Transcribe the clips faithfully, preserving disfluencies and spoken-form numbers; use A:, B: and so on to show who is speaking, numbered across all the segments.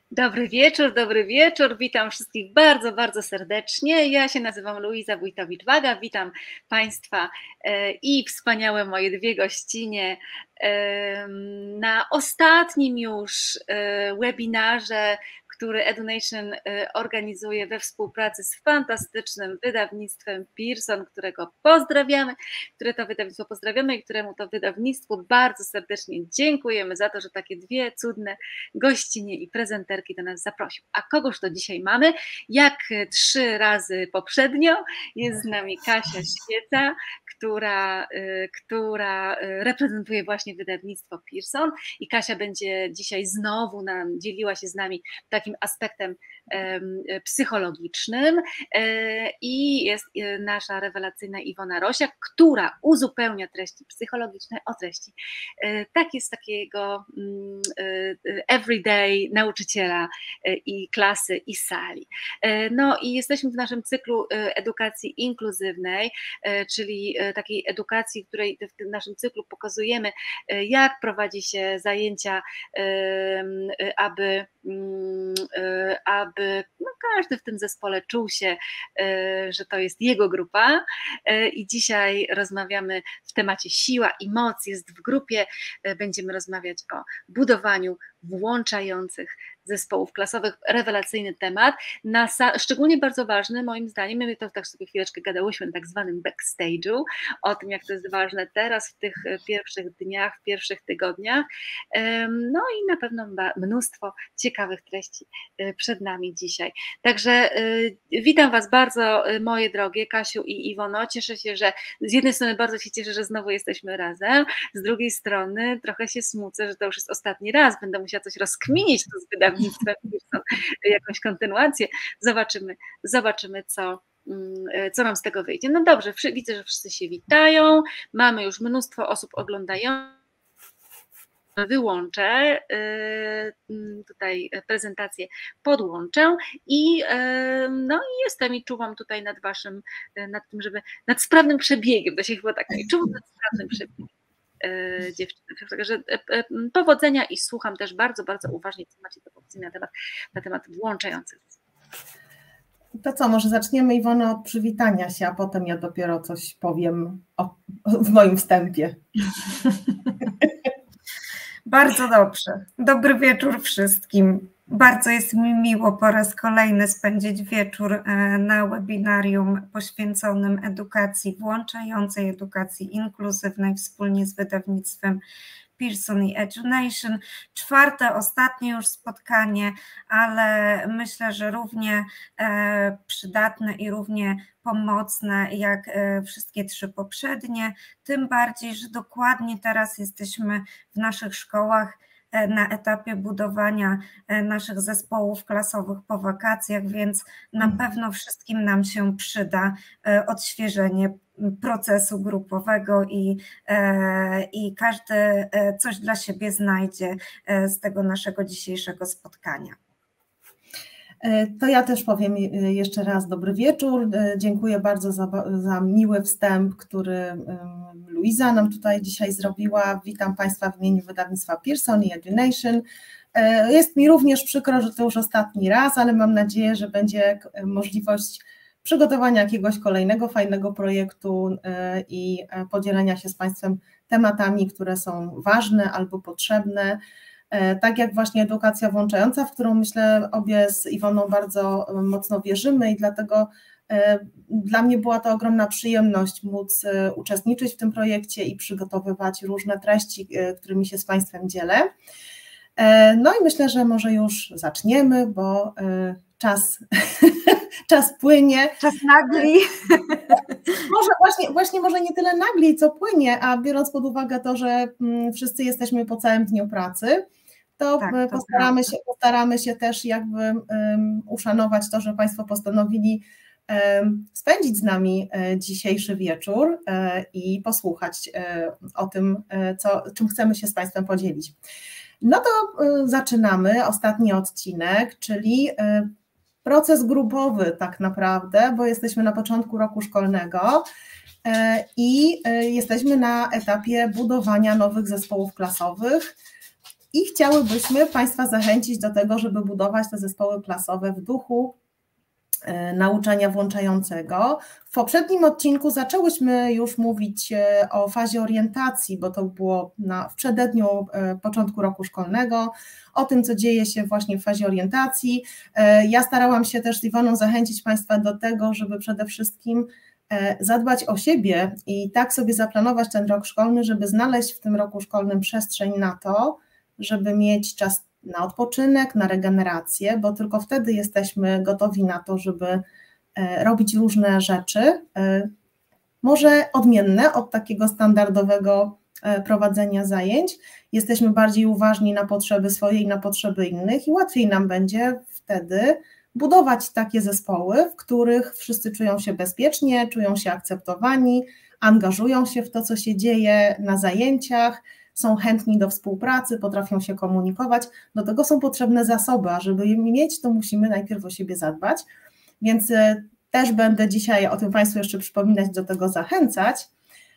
A: Dobry wieczór, dobry wieczór. Witam wszystkich bardzo, bardzo serdecznie. Ja się nazywam Luiza Wójtowicz-Waga. Witam Państwa i wspaniałe moje dwie gościnie na ostatnim już webinarze, który EduNation organizuje we współpracy z fantastycznym wydawnictwem Pearson, którego pozdrawiamy, które to wydawnictwo pozdrawiamy i któremu to wydawnictwu bardzo serdecznie dziękujemy za to, że takie dwie cudne gościnie i prezenterki do nas zaprosił. A kogoż to dzisiaj mamy? Jak trzy razy poprzednio jest z nami Kasia Świeca, która, która reprezentuje właśnie wydawnictwo Pearson i Kasia będzie dzisiaj znowu nam dzieliła się z nami takim aspektem psychologicznym i jest nasza rewelacyjna Iwona Rosiak, która uzupełnia treści psychologiczne o treści tak jest takiego everyday nauczyciela i klasy i sali. No i jesteśmy w naszym cyklu edukacji inkluzywnej, czyli takiej edukacji, w której w tym naszym cyklu pokazujemy, jak prowadzi się zajęcia, aby aby no każdy w tym zespole czuł się, że to jest jego grupa i dzisiaj rozmawiamy w temacie siła i moc jest w grupie, będziemy rozmawiać o budowaniu włączających zespołów klasowych, rewelacyjny temat, na, szczególnie bardzo ważny moim zdaniem, my to tak sobie chwileczkę gadałyśmy na tak zwanym backstage'u, o tym jak to jest ważne teraz w tych pierwszych dniach, w pierwszych tygodniach, no i na pewno mnóstwo ciekawych treści przed nami dzisiaj. Także witam Was bardzo, moje drogie Kasiu i Iwono, cieszę się, że z jednej strony bardzo się cieszę, że znowu jesteśmy razem, z drugiej strony trochę się smucę, że to już jest ostatni raz, będę musiała coś rozkminić tu z wydawnictwem, jakąś kontynuację, zobaczymy, zobaczymy co, co nam z tego wyjdzie. No dobrze, widzę, że wszyscy się witają, mamy już mnóstwo osób oglądających. Wyłączę tutaj prezentację, podłączę i no i jestem i czuwam tutaj nad waszym, nad tym, żeby, nad sprawnym przebiegiem, to się chyba tak mówi, czuwam nad sprawnym przebiegiem dziewczyny, także powodzenia i słucham też bardzo, bardzo uważnie, co macie do powiedzenia na temat, na temat włączających.
B: To co, może zaczniemy, Iwono, od przywitania się, a potem ja dopiero coś powiem o, w moim wstępie.
C: Bardzo dobrze. Dobry wieczór wszystkim. Bardzo jest mi miło po raz kolejny spędzić wieczór na webinarium poświęconym edukacji włączającej, edukacji inkluzywnej wspólnie z wydawnictwem Pearson i EduNation. Czwarte, ostatnie już spotkanie, ale myślę, że równie przydatne i równie pomocne jak wszystkie trzy poprzednie, tym bardziej, że dokładnie teraz jesteśmy w naszych szkołach na etapie budowania naszych zespołów klasowych po wakacjach, więc na pewno wszystkim nam się przyda odświeżenie procesu grupowego i, i każdy coś dla siebie znajdzie z tego naszego dzisiejszego spotkania.
B: To ja też powiem jeszcze raz dobry wieczór. Dziękuję bardzo za, za miły wstęp, który Luiza nam tutaj dzisiaj zrobiła. Witam Państwa w imieniu wydawnictwa Pearson i EduNation. Jest mi również przykro, że to już ostatni raz, ale mam nadzieję, że będzie możliwość przygotowania jakiegoś kolejnego fajnego projektu i podzielenia się z Państwem tematami, które są ważne albo potrzebne. Tak jak właśnie edukacja włączająca, w którą myślę obie z Iwoną bardzo mocno wierzymy i dlatego dla mnie była to ogromna przyjemność móc uczestniczyć w tym projekcie i przygotowywać różne treści, którymi się z Państwem dzielę. No i myślę, że może już zaczniemy, bo czas, czas płynie.
C: Czas nagli.
B: Może właśnie, właśnie może nie tyle nagli, co płynie, a biorąc pod uwagę to, że wszyscy jesteśmy po całym dniu pracy, to, tak, to postaramy, się, postaramy się też jakby um, uszanować to, że Państwo postanowili um, spędzić z nami dzisiejszy wieczór um, i posłuchać um, o tym, co, czym chcemy się z Państwem podzielić. No to um, zaczynamy ostatni odcinek, czyli um, proces grupowy tak naprawdę, bo jesteśmy na początku roku szkolnego i jesteśmy na etapie budowania nowych zespołów klasowych i chciałybyśmy Państwa zachęcić do tego, żeby budować te zespoły klasowe w duchu nauczania włączającego. W poprzednim odcinku zaczęłyśmy już mówić o fazie orientacji, bo to było na, w przededniu początku roku szkolnego, o tym, co dzieje się właśnie w fazie orientacji. Ja starałam się też z Iwoną zachęcić Państwa do tego, żeby przede wszystkim zadbać o siebie i tak sobie zaplanować ten rok szkolny, żeby znaleźć w tym roku szkolnym przestrzeń na to, żeby mieć czas na odpoczynek, na regenerację, bo tylko wtedy jesteśmy gotowi na to, żeby robić różne rzeczy, może odmienne od takiego standardowego prowadzenia zajęć. Jesteśmy bardziej uważni na potrzeby swoje i na potrzeby innych i łatwiej nam będzie wtedy budować takie zespoły, w których wszyscy czują się bezpiecznie, czują się akceptowani, angażują się w to, co się dzieje na zajęciach, są chętni do współpracy, potrafią się komunikować. Do tego są potrzebne zasoby, a żeby je mieć, to musimy najpierw o siebie zadbać, więc też będę dzisiaj o tym Państwu jeszcze przypominać, do tego zachęcać.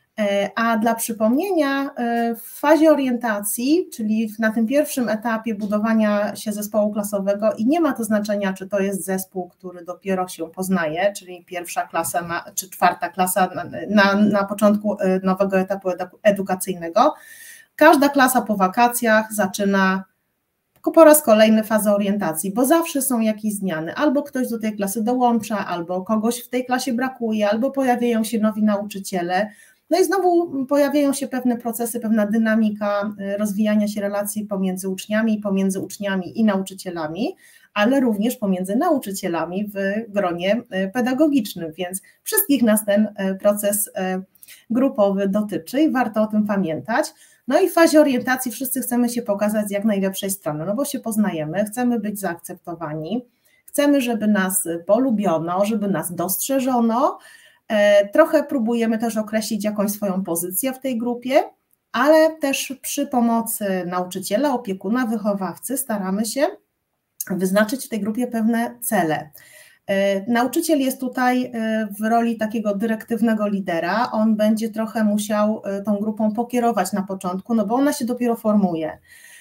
B: A dla przypomnienia, w fazie orientacji, czyli na tym pierwszym etapie budowania się zespołu klasowego, i nie ma to znaczenia, czy to jest zespół, który dopiero się poznaje, czyli pierwsza klasa na, czy czwarta klasa na, na, na początku nowego etapu edukacyjnego, każda klasa po wakacjach zaczyna po raz kolejny fazę orientacji, bo zawsze są jakieś zmiany, albo ktoś do tej klasy dołącza, albo kogoś w tej klasie brakuje, albo pojawiają się nowi nauczyciele, no i znowu pojawiają się pewne procesy, pewna dynamika rozwijania się relacji pomiędzy uczniami, pomiędzy uczniami i nauczycielami, ale również pomiędzy nauczycielami w gronie pedagogicznym, więc wszystkich nas ten proces grupowy dotyczy i warto o tym pamiętać. No i w fazie orientacji wszyscy chcemy się pokazać z jak najlepszej strony, no bo się poznajemy, chcemy być zaakceptowani, chcemy, żeby nas polubiono, żeby nas dostrzeżono, trochę próbujemy też określić jakąś swoją pozycję w tej grupie, ale też przy pomocy nauczyciela, opiekuna, wychowawcy staramy się wyznaczyć w tej grupie pewne cele. Nauczyciel jest tutaj w roli takiego dyrektywnego lidera, on będzie trochę musiał tą grupą pokierować na początku, no bo ona się dopiero formuje.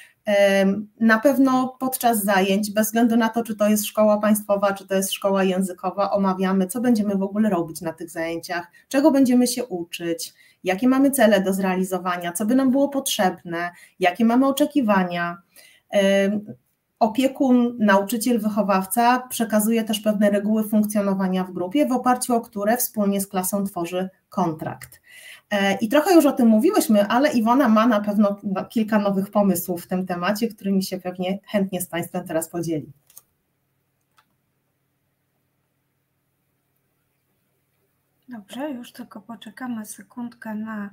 B: Na pewno podczas zajęć, bez względu na to, czy to jest szkoła państwowa, czy to jest szkoła językowa, omawiamy, co będziemy w ogóle robić na tych zajęciach, czego będziemy się uczyć, jakie mamy cele do zrealizowania, co by nam było potrzebne, jakie mamy oczekiwania. Opiekun, nauczyciel, wychowawca przekazuje też pewne reguły funkcjonowania w grupie, w oparciu o które wspólnie z klasą tworzy kontrakt. I trochę już o tym mówiłyśmy, ale Iwona ma na pewno kilka nowych pomysłów w tym temacie, którymi się pewnie chętnie z Państwem teraz podzieli.
C: Dobrze, już tylko poczekamy sekundkę na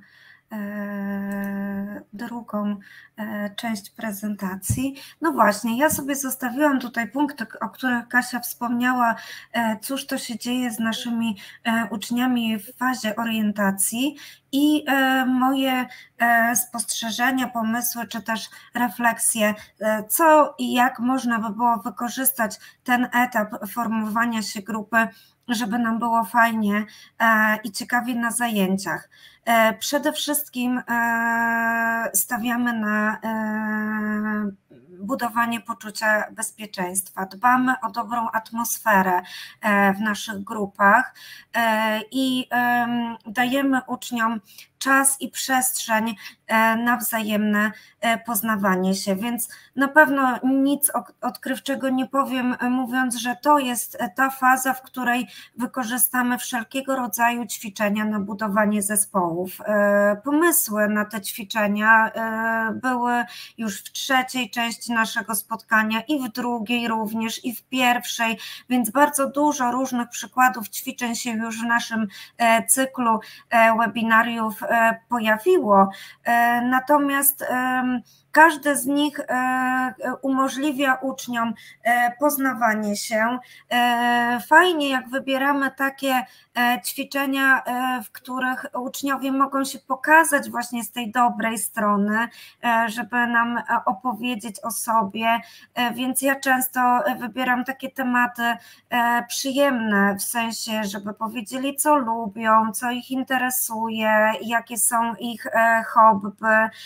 C: e, drugą e, część prezentacji. No właśnie, ja sobie zostawiłam tutaj punkty, o których Kasia wspomniała, e, cóż to się dzieje z naszymi e, uczniami w fazie orientacji i e, moje e, spostrzeżenia, pomysły czy też refleksje, e, co i jak można by było wykorzystać ten etap formowania się grupy, żeby nam było fajnie i ciekawie na zajęciach. Przede wszystkim stawiamy na budowanie poczucia bezpieczeństwa. Dbamy o dobrą atmosferę w naszych grupach i dajemy uczniom czas i przestrzeń na wzajemne poznawanie się, więc na pewno nic odkrywczego nie powiem, mówiąc, że to jest ta faza, w której wykorzystamy wszelkiego rodzaju ćwiczenia na budowanie zespołów. Pomysły na te ćwiczenia były już w trzeciej części naszego spotkania i w drugiej również i w pierwszej, więc bardzo dużo różnych przykładów ćwiczeń się już w naszym cyklu webinariów pojawiło, natomiast każdy z nich umożliwia uczniom poznawanie się. Fajnie, jak wybieramy takie ćwiczenia, w których uczniowie mogą się pokazać właśnie z tej dobrej strony, żeby nam opowiedzieć o sobie, więc ja często wybieram takie tematy przyjemne, w sensie, żeby powiedzieli, co lubią, co ich interesuje, jakie są ich hobby.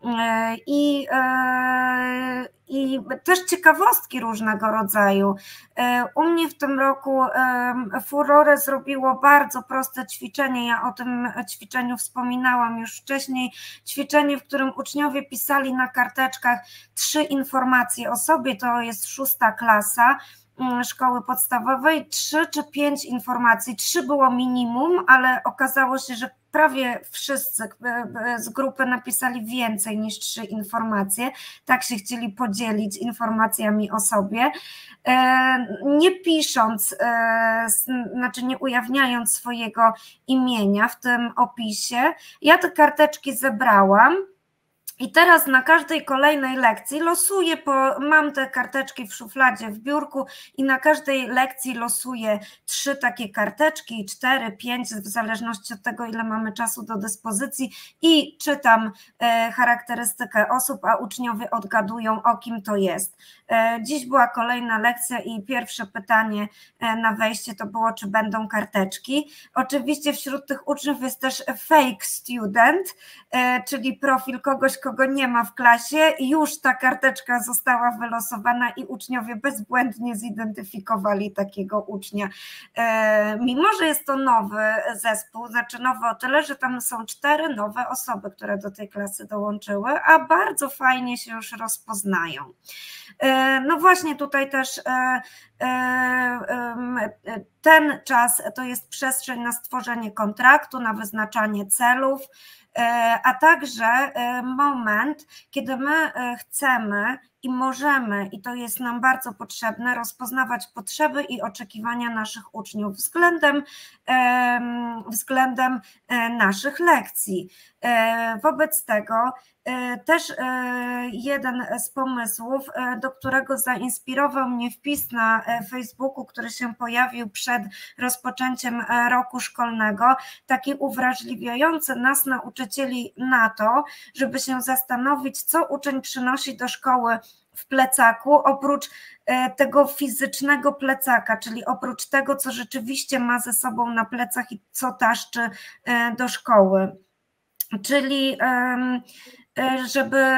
C: i, i też ciekawostki różnego rodzaju. U mnie w tym roku furorę zrobiło bardzo proste ćwiczenie, ja o tym ćwiczeniu wspominałam już wcześniej, ćwiczenie, w którym uczniowie pisali na karteczkach trzy informacje o sobie, to jest szósta klasa szkoły podstawowej, trzy czy pięć informacji, trzy było minimum, ale okazało się, że prawie wszyscy z grupy napisali więcej niż trzy informacje, tak się chcieli podzielić informacjami o sobie, nie pisząc, znaczy nie ujawniając swojego imienia w tym opisie. Ja te karteczki zebrałam. I teraz na każdej kolejnej lekcji losuję, po, mam te karteczki w szufladzie w biurku i na każdej lekcji losuję trzy takie karteczki, cztery, pięć, w zależności od tego, ile mamy czasu do dyspozycji i czytam e, charakterystykę osób, a uczniowie odgadują, o kim to jest. E, dziś była kolejna lekcja i pierwsze pytanie e, na wejście to było, czy będą karteczki. Oczywiście wśród tych uczniów jest też fake student, e, czyli profil kogoś, kogo nie ma w klasie, już ta karteczka została wylosowana i uczniowie bezbłędnie zidentyfikowali takiego ucznia. E, mimo że jest to nowy zespół, znaczy nowy o tyle, że tam są cztery nowe osoby, które do tej klasy dołączyły, a bardzo fajnie się już rozpoznają. E, no właśnie tutaj też e, ten czas to jest przestrzeń na stworzenie kontraktu, na wyznaczanie celów, a także moment, kiedy my chcemy i możemy, i to jest nam bardzo potrzebne, rozpoznawać potrzeby i oczekiwania naszych uczniów względem, względem naszych lekcji. Wobec tego też jeden z pomysłów, do którego zainspirował mnie wpis na Facebooku, który się pojawił przed rozpoczęciem roku szkolnego, taki uwrażliwiający nas, nauczycieli, na to, żeby się zastanowić, co uczeń przynosi do szkoły w plecaku, oprócz tego fizycznego plecaka, czyli oprócz tego, co rzeczywiście ma ze sobą na plecach i co taszczy do szkoły. Czyli żeby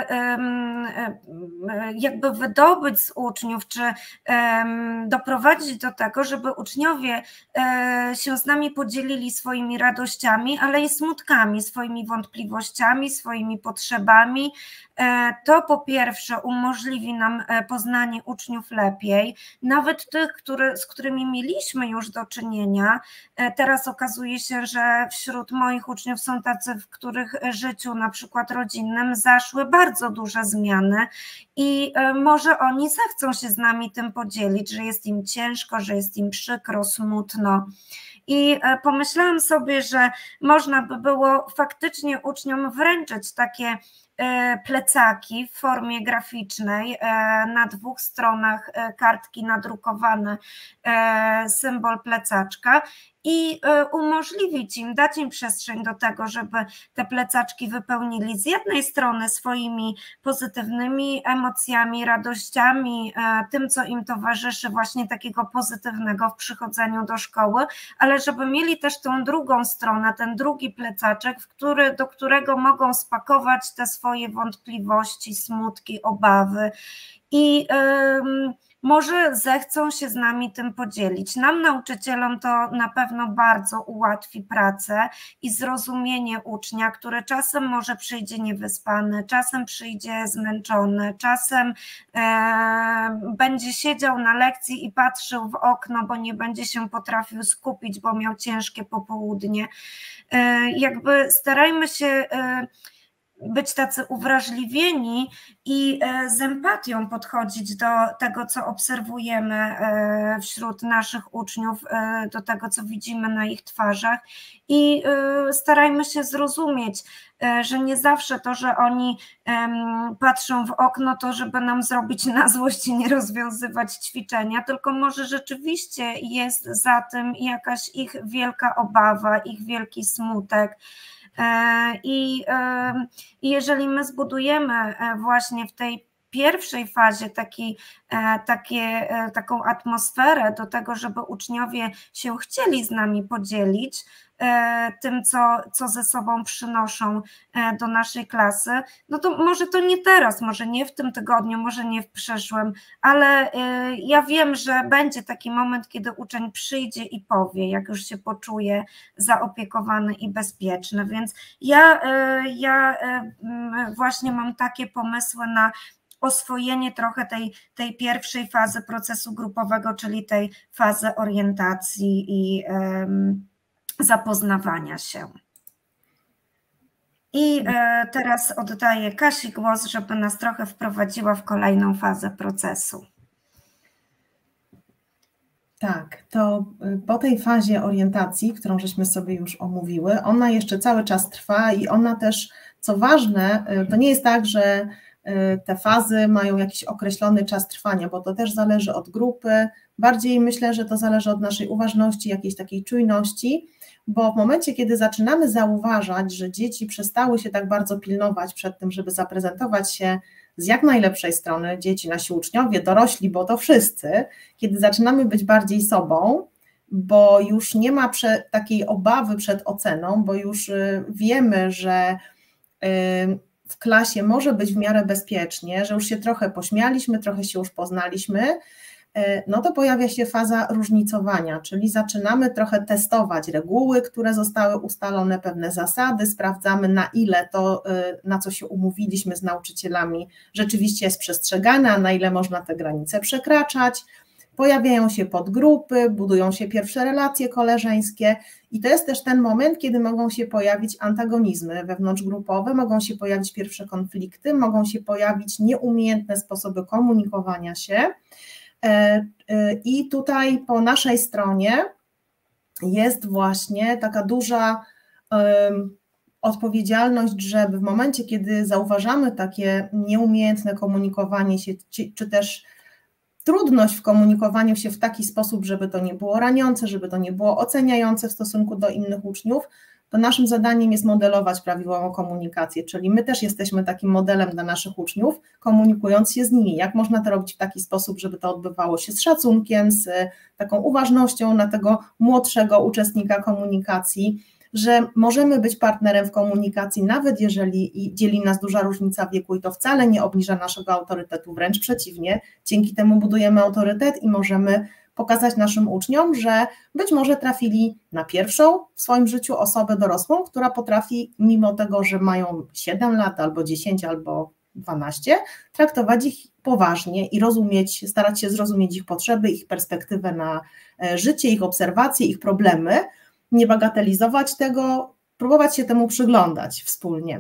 C: jakby wydobyć z uczniów, czy doprowadzić do tego, żeby uczniowie się z nami podzielili swoimi radościami, ale i smutkami, swoimi wątpliwościami, swoimi potrzebami. To po pierwsze umożliwi nam poznanie uczniów lepiej, nawet tych, który, z którymi mieliśmy już do czynienia. Teraz okazuje się, że wśród moich uczniów są tacy, w których życiu, na przykład rodzinnym, zaszły bardzo duże zmiany i może oni zechcą się z nami tym podzielić, że jest im ciężko, że jest im przykro, smutno. I pomyślałam sobie, że można by było faktycznie uczniom wręczyć takie plecaki w formie graficznej, na dwóch stronach kartki nadrukowane, symbol plecaczka i umożliwić im, dać im przestrzeń do tego, żeby te plecaczki wypełnili z jednej strony swoimi pozytywnymi emocjami, radościami, tym, co im towarzyszy właśnie takiego pozytywnego w przychodzeniu do szkoły, ale żeby mieli też tą drugą stronę, ten drugi plecaczek, w który, do którego mogą spakować te swoje wątpliwości, smutki, obawy i ym, może zechcą się z nami tym podzielić. Nam, nauczycielom, to na pewno bardzo ułatwi pracę i zrozumienie ucznia, który czasem może przyjdzie niewyspany, czasem przyjdzie zmęczony, czasem e, będzie siedział na lekcji i patrzył w okno, bo nie będzie się potrafił skupić, bo miał ciężkie popołudnie. E, jakby starajmy się e, być tacy uwrażliwieni i z empatią podchodzić do tego, co obserwujemy wśród naszych uczniów, do tego, co widzimy na ich twarzach i starajmy się zrozumieć, że nie zawsze to, że oni patrzą w okno, to żeby nam zrobić na złość i nie rozwiązywać ćwiczenia, tylko może rzeczywiście jest za tym jakaś ich wielka obawa, ich wielki smutek. I jeżeli my zbudujemy właśnie w tej pierwszej fazie taki, takie, taką atmosferę do tego, żeby uczniowie się chcieli z nami podzielić tym, co, co ze sobą przynoszą do naszej klasy, no to może to nie teraz, może nie w tym tygodniu, może nie w przyszłym, ale ja wiem, że będzie taki moment, kiedy uczeń przyjdzie i powie, jak już się poczuje zaopiekowany i bezpieczny, więc ja, ja właśnie mam takie pomysły na oswojenie trochę tej, tej pierwszej fazy procesu grupowego, czyli tej fazy orientacji i um, zapoznawania się. I e, teraz oddaję Kasi głos, żeby nas trochę wprowadziła w kolejną fazę procesu.
B: Tak, to po tej fazie orientacji, którą żeśmy sobie już omówiły, ona jeszcze cały czas trwa i ona też, co ważne, to nie jest tak, że te fazy mają jakiś określony czas trwania, bo to też zależy od grupy, bardziej myślę, że to zależy od naszej uważności, jakiejś takiej czujności, bo w momencie, kiedy zaczynamy zauważać, że dzieci przestały się tak bardzo pilnować przed tym, żeby zaprezentować się z jak najlepszej strony, dzieci, nasi uczniowie, dorośli, bo to wszyscy, kiedy zaczynamy być bardziej sobą, bo już nie ma prze, takiej obawy przed oceną, bo już wiemy, że w klasie może być w miarę bezpiecznie, że już się trochę pośmialiśmy, trochę się już poznaliśmy, no to pojawia się faza różnicowania, czyli zaczynamy trochę testować reguły, które zostały ustalone, pewne zasady, sprawdzamy, na ile to, na co się umówiliśmy z nauczycielami, rzeczywiście jest przestrzegane, a na ile można te granice przekraczać. Pojawiają się podgrupy, budują się pierwsze relacje koleżeńskie i to jest też ten moment, kiedy mogą się pojawić antagonizmy wewnątrzgrupowe, mogą się pojawić pierwsze konflikty, mogą się pojawić nieumiejętne sposoby komunikowania się. I tutaj po naszej stronie jest właśnie taka duża odpowiedzialność, żeby w momencie, kiedy zauważamy takie nieumiejętne komunikowanie się, czy też trudność w komunikowaniu się w taki sposób, żeby to nie było raniące, żeby to nie było oceniające w stosunku do innych uczniów, to naszym zadaniem jest modelować prawidłową komunikację, czyli my też jesteśmy takim modelem dla naszych uczniów, komunikując się z nimi. Jak można to robić w taki sposób, żeby to odbywało się z szacunkiem, z taką uważnością na tego młodszego uczestnika komunikacji, że możemy być partnerem w komunikacji, nawet jeżeli dzieli nas duża różnica wieku i to wcale nie obniża naszego autorytetu, wręcz przeciwnie, dzięki temu budujemy autorytet i możemy pokazać naszym uczniom, że być może trafili na pierwszą w swoim życiu osobę dorosłą, która potrafi, mimo tego, że mają siedem lat, albo dziesięć, albo dwanaście, traktować ich poważnie i rozumieć, starać się zrozumieć ich potrzeby, ich perspektywę na życie, ich obserwacje, ich problemy, nie bagatelizować tego, próbować się temu przyglądać wspólnie.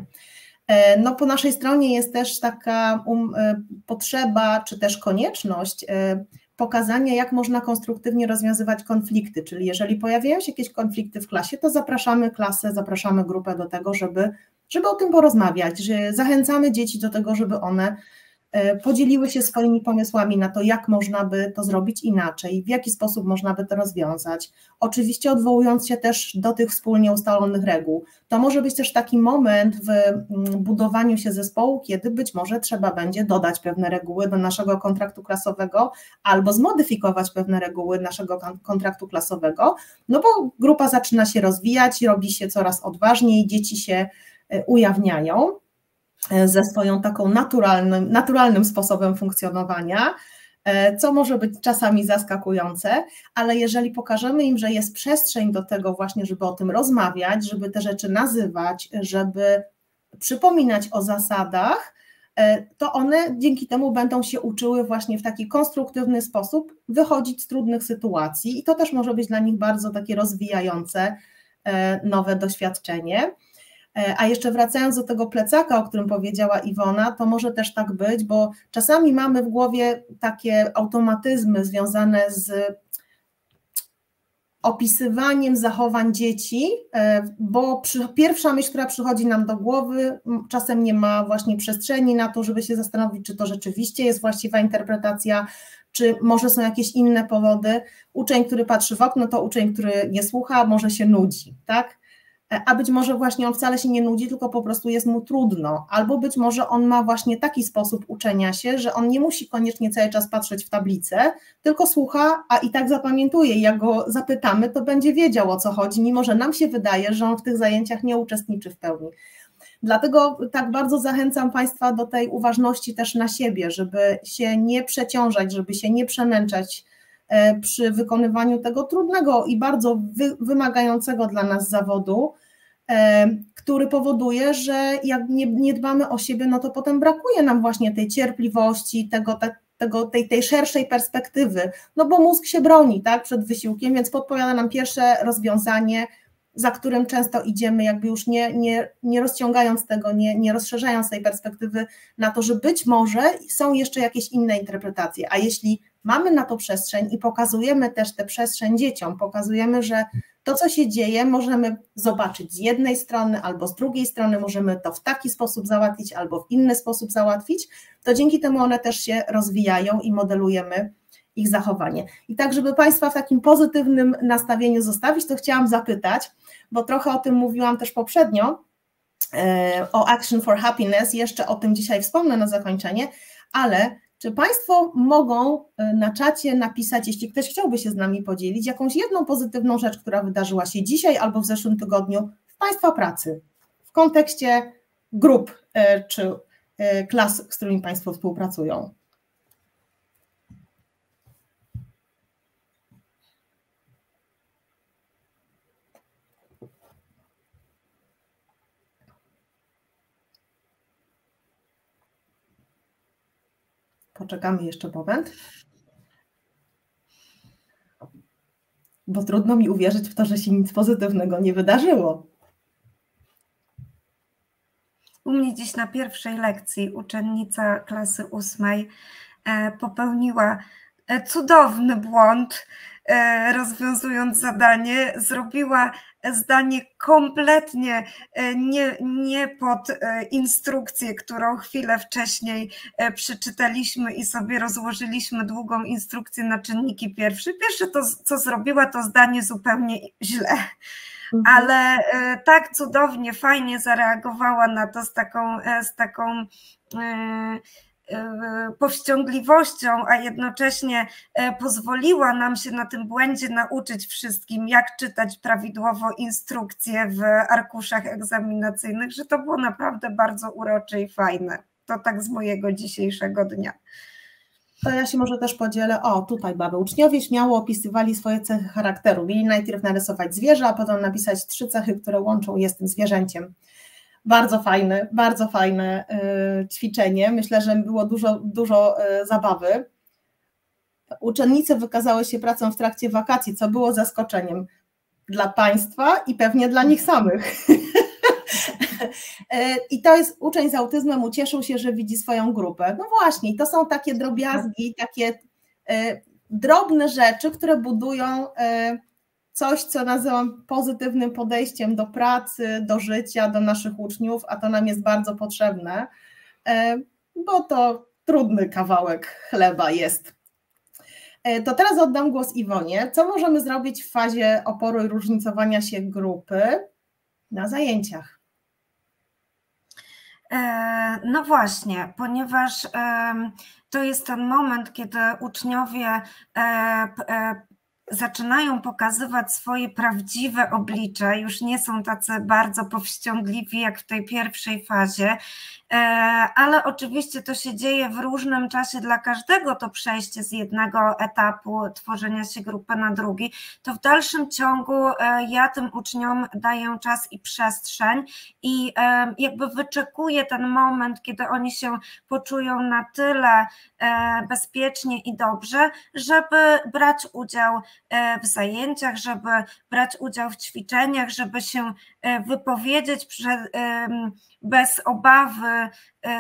B: No, po naszej stronie jest też taka um, potrzeba, czy też konieczność pokazania, jak można konstruktywnie rozwiązywać konflikty, czyli jeżeli pojawiają się jakieś konflikty w klasie, to zapraszamy klasę, zapraszamy grupę do tego, żeby, żeby o tym porozmawiać, że zachęcamy dzieci do tego, żeby one podzieliły się swoimi pomysłami na to, jak można by to zrobić inaczej, w jaki sposób można by to rozwiązać. Oczywiście odwołując się też do tych wspólnie ustalonych reguł. To może być też taki moment w budowaniu się zespołu, kiedy być może trzeba będzie dodać pewne reguły do naszego kontraktu klasowego albo zmodyfikować pewne reguły naszego kontraktu klasowego, no bo grupa zaczyna się rozwijać, robi się coraz odważniej, dzieci się ujawniają ze swoją taką naturalnym, naturalnym sposobem funkcjonowania, co może być czasami zaskakujące, ale jeżeli pokażemy im, że jest przestrzeń do tego właśnie, żeby o tym rozmawiać, żeby te rzeczy nazywać, żeby przypominać o zasadach, to one dzięki temu będą się uczyły właśnie w taki konstruktywny sposób wychodzić z trudnych sytuacji i to też może być dla nich bardzo takie rozwijające nowe doświadczenie. A jeszcze wracając do tego plecaka, o którym powiedziała Iwona, to może też tak być, bo czasami mamy w głowie takie automatyzmy związane z opisywaniem zachowań dzieci, bo przy, pierwsza myśl, która przychodzi nam do głowy, czasem nie ma właśnie przestrzeni na to, żeby się zastanowić, czy to rzeczywiście jest właściwa interpretacja, czy może są jakieś inne powody. Uczeń, który patrzy w okno, to uczeń, który nie słucha, może się nudzi, tak? a być może właśnie on wcale się nie nudzi, tylko po prostu jest mu trudno, albo być może on ma właśnie taki sposób uczenia się, że on nie musi koniecznie cały czas patrzeć w tablicę, tylko słucha, a i tak zapamiętuje. Jak go zapytamy, to będzie wiedział, o co chodzi, mimo że nam się wydaje, że on w tych zajęciach nie uczestniczy w pełni. Dlatego tak bardzo zachęcam Państwa do tej uważności też na siebie, żeby się nie przeciążać, żeby się nie przemęczać przy wykonywaniu tego trudnego i bardzo wy, wymagającego dla nas zawodu, który powoduje, że jak nie, nie dbamy o siebie, no to potem brakuje nam właśnie tej cierpliwości, tego, tego, tej, tej szerszej perspektywy, no bo mózg się broni, tak, przed wysiłkiem, więc podpowiada nam pierwsze rozwiązanie, za którym często idziemy, jakby już nie, nie, nie rozciągając tego, nie, nie rozszerzając tej perspektywy na to, że być może są jeszcze jakieś inne interpretacje, a jeśli mamy na to przestrzeń i pokazujemy też tę przestrzeń dzieciom, pokazujemy, że to, co się dzieje, możemy zobaczyć z jednej strony albo z drugiej strony, możemy to w taki sposób załatwić albo w inny sposób załatwić, to dzięki temu one też się rozwijają i modelujemy ich zachowanie. I tak, żeby Państwa w takim pozytywnym nastawieniu zostawić, to chciałam zapytać, bo trochę o tym mówiłam też poprzednio, o Action for Happiness, jeszcze o tym dzisiaj wspomnę na zakończenie, ale czy Państwo mogą na czacie napisać, jeśli ktoś chciałby się z nami podzielić, jakąś jedną pozytywną rzecz, która wydarzyła się dzisiaj albo w zeszłym tygodniu w Państwa pracy, w kontekście grup czy klas, z którymi Państwo współpracują? Poczekamy jeszcze moment, bo trudno mi uwierzyć w to, że się nic pozytywnego nie wydarzyło.
C: U mnie dziś na pierwszej lekcji uczennica klasy ósmej popełniła cudowny błąd, rozwiązując zadanie, zrobiła zdanie kompletnie nie, nie pod instrukcję, którą chwilę wcześniej przeczytaliśmy i sobie rozłożyliśmy długą instrukcję na czynniki pierwsze. Pierwsze to, co zrobiła, to zdanie zupełnie źle. Mhm. Ale tak cudownie, fajnie zareagowała na to z taką, z taką powściągliwością, a jednocześnie pozwoliła nam się na tym błędzie nauczyć wszystkim, jak czytać prawidłowo instrukcje w arkuszach egzaminacyjnych, że to było naprawdę bardzo urocze i fajne. To tak z mojego dzisiejszego dnia.
B: To ja się może też podzielę. O, tutaj baby. Uczniowie śmiało opisywali swoje cechy charakteru. Mieli najpierw narysować zwierzę, a potem napisać trzy cechy, które łączą je z tym zwierzęciem. Bardzo fajne, bardzo fajne y, ćwiczenie. Myślę, że było dużo, dużo y, zabawy. Uczennice wykazały się pracą w trakcie wakacji, co było zaskoczeniem dla Państwa i pewnie dla nich samych. I to jest, uczeń z autyzmem ucieszył się, że widzi swoją grupę. No właśnie, to są takie drobiazgi, takie y, drobne rzeczy, które budują y, coś, co nazywam pozytywnym podejściem do pracy, do życia, do naszych uczniów, a to nam jest bardzo potrzebne, bo to trudny kawałek chleba jest. To teraz oddam głos Iwonie. Co możemy zrobić w fazie oporu i różnicowania się grupy na zajęciach?
C: No właśnie, ponieważ to jest ten moment, kiedy uczniowie zaczynają pokazywać swoje prawdziwe oblicze, już nie są tacy bardzo powściągliwi jak w tej pierwszej fazie, ale oczywiście to się dzieje w różnym czasie dla każdego, to przejście z jednego etapu tworzenia się grupy na drugi, to w dalszym ciągu ja tym uczniom daję czas i przestrzeń i jakby wyczekuję ten moment, kiedy oni się poczują na tyle bezpiecznie i dobrze, żeby brać udział w zajęciach, żeby brać udział w ćwiczeniach, żeby się wypowiedzieć przed, bez obawy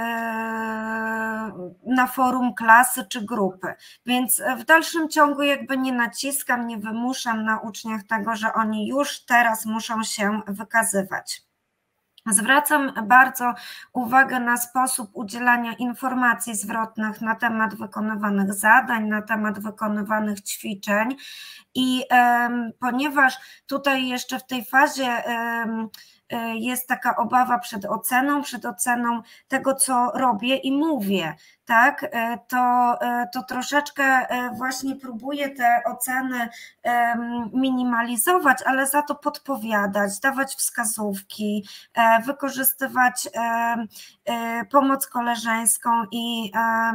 C: na forum klasy czy grupy. Więc w dalszym ciągu jakby nie naciskam, nie wymuszam na uczniach tego, że oni już teraz muszą się wykazywać. Zwracam bardzo uwagę na sposób udzielania informacji zwrotnych na temat wykonywanych zadań, na temat wykonywanych ćwiczeń i um, ponieważ tutaj jeszcze w tej fazie um, jest taka obawa przed oceną, przed oceną tego, co robię i mówię, tak, to, to troszeczkę właśnie próbuję te oceny minimalizować, ale za to podpowiadać, dawać wskazówki, wykorzystywać pomoc koleżeńską i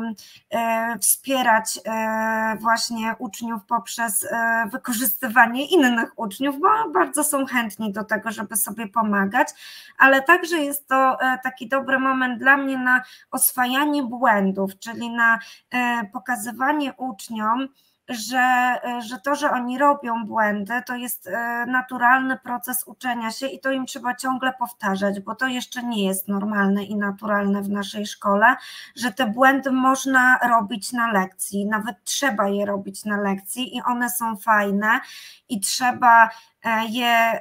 C: wspierać właśnie uczniów poprzez wykorzystywanie innych uczniów, bo bardzo są chętni do tego, żeby sobie pomagać, ale także jest to taki dobry moment dla mnie na oswajanie błędów, czyli na pokazywanie uczniom, że, że to, że oni robią błędy, to jest naturalny proces uczenia się i to im trzeba ciągle powtarzać, bo to jeszcze nie jest normalne i naturalne w naszej szkole, że te błędy można robić na lekcji, nawet trzeba je robić na lekcji i one są fajne i trzeba je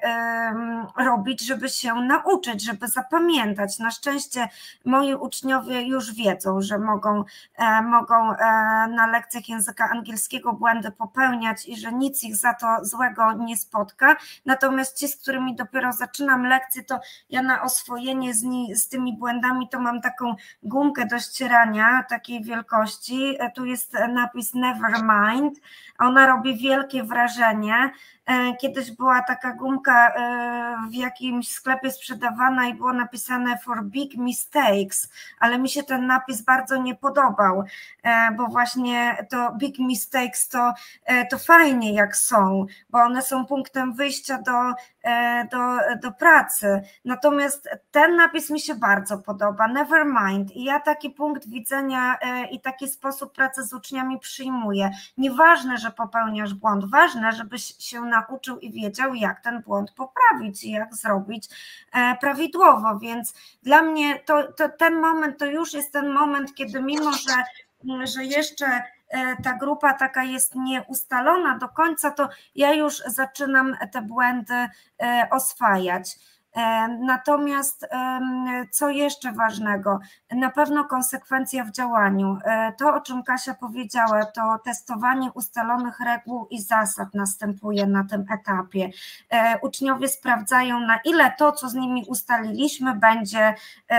C: robić, żeby się nauczyć, żeby zapamiętać. Na szczęście moi uczniowie już wiedzą, że mogą, mogą na lekcjach języka angielskiego błędy popełniać i że nic ich za to złego nie spotka, natomiast ci, z którymi dopiero zaczynam lekcję, to ja na oswojenie z, ni, z tymi błędami to mam taką gumkę do ścierania takiej wielkości, tu jest napis never mind, ona robi wielkie wrażenie. Kiedyś była taka gumka w jakimś sklepie sprzedawana i było napisane for big mistakes, ale mi się ten napis bardzo nie podobał, bo właśnie to big mistakes to, to fajnie jak są, bo one są punktem wyjścia do, do, do pracy, natomiast ten napis mi się bardzo podoba, never mind, i ja taki punkt widzenia i taki sposób pracy z uczniami przyjmuję. Nieważne, że popełniasz błąd, ważne, żebyś się nauczył i wiedział, jak ten błąd poprawić i jak zrobić prawidłowo, więc dla mnie to, to ten moment to już jest ten moment, kiedy mimo, że, że jeszcze ta grupa taka jest nieustalona do końca, to ja już zaczynam te błędy oswajać. Natomiast co jeszcze ważnego, na pewno konsekwencja w działaniu. To, o czym Kasia powiedziała, to testowanie ustalonych reguł i zasad następuje na tym etapie. Uczniowie sprawdzają, na ile to, co z nimi ustaliliśmy, będzie,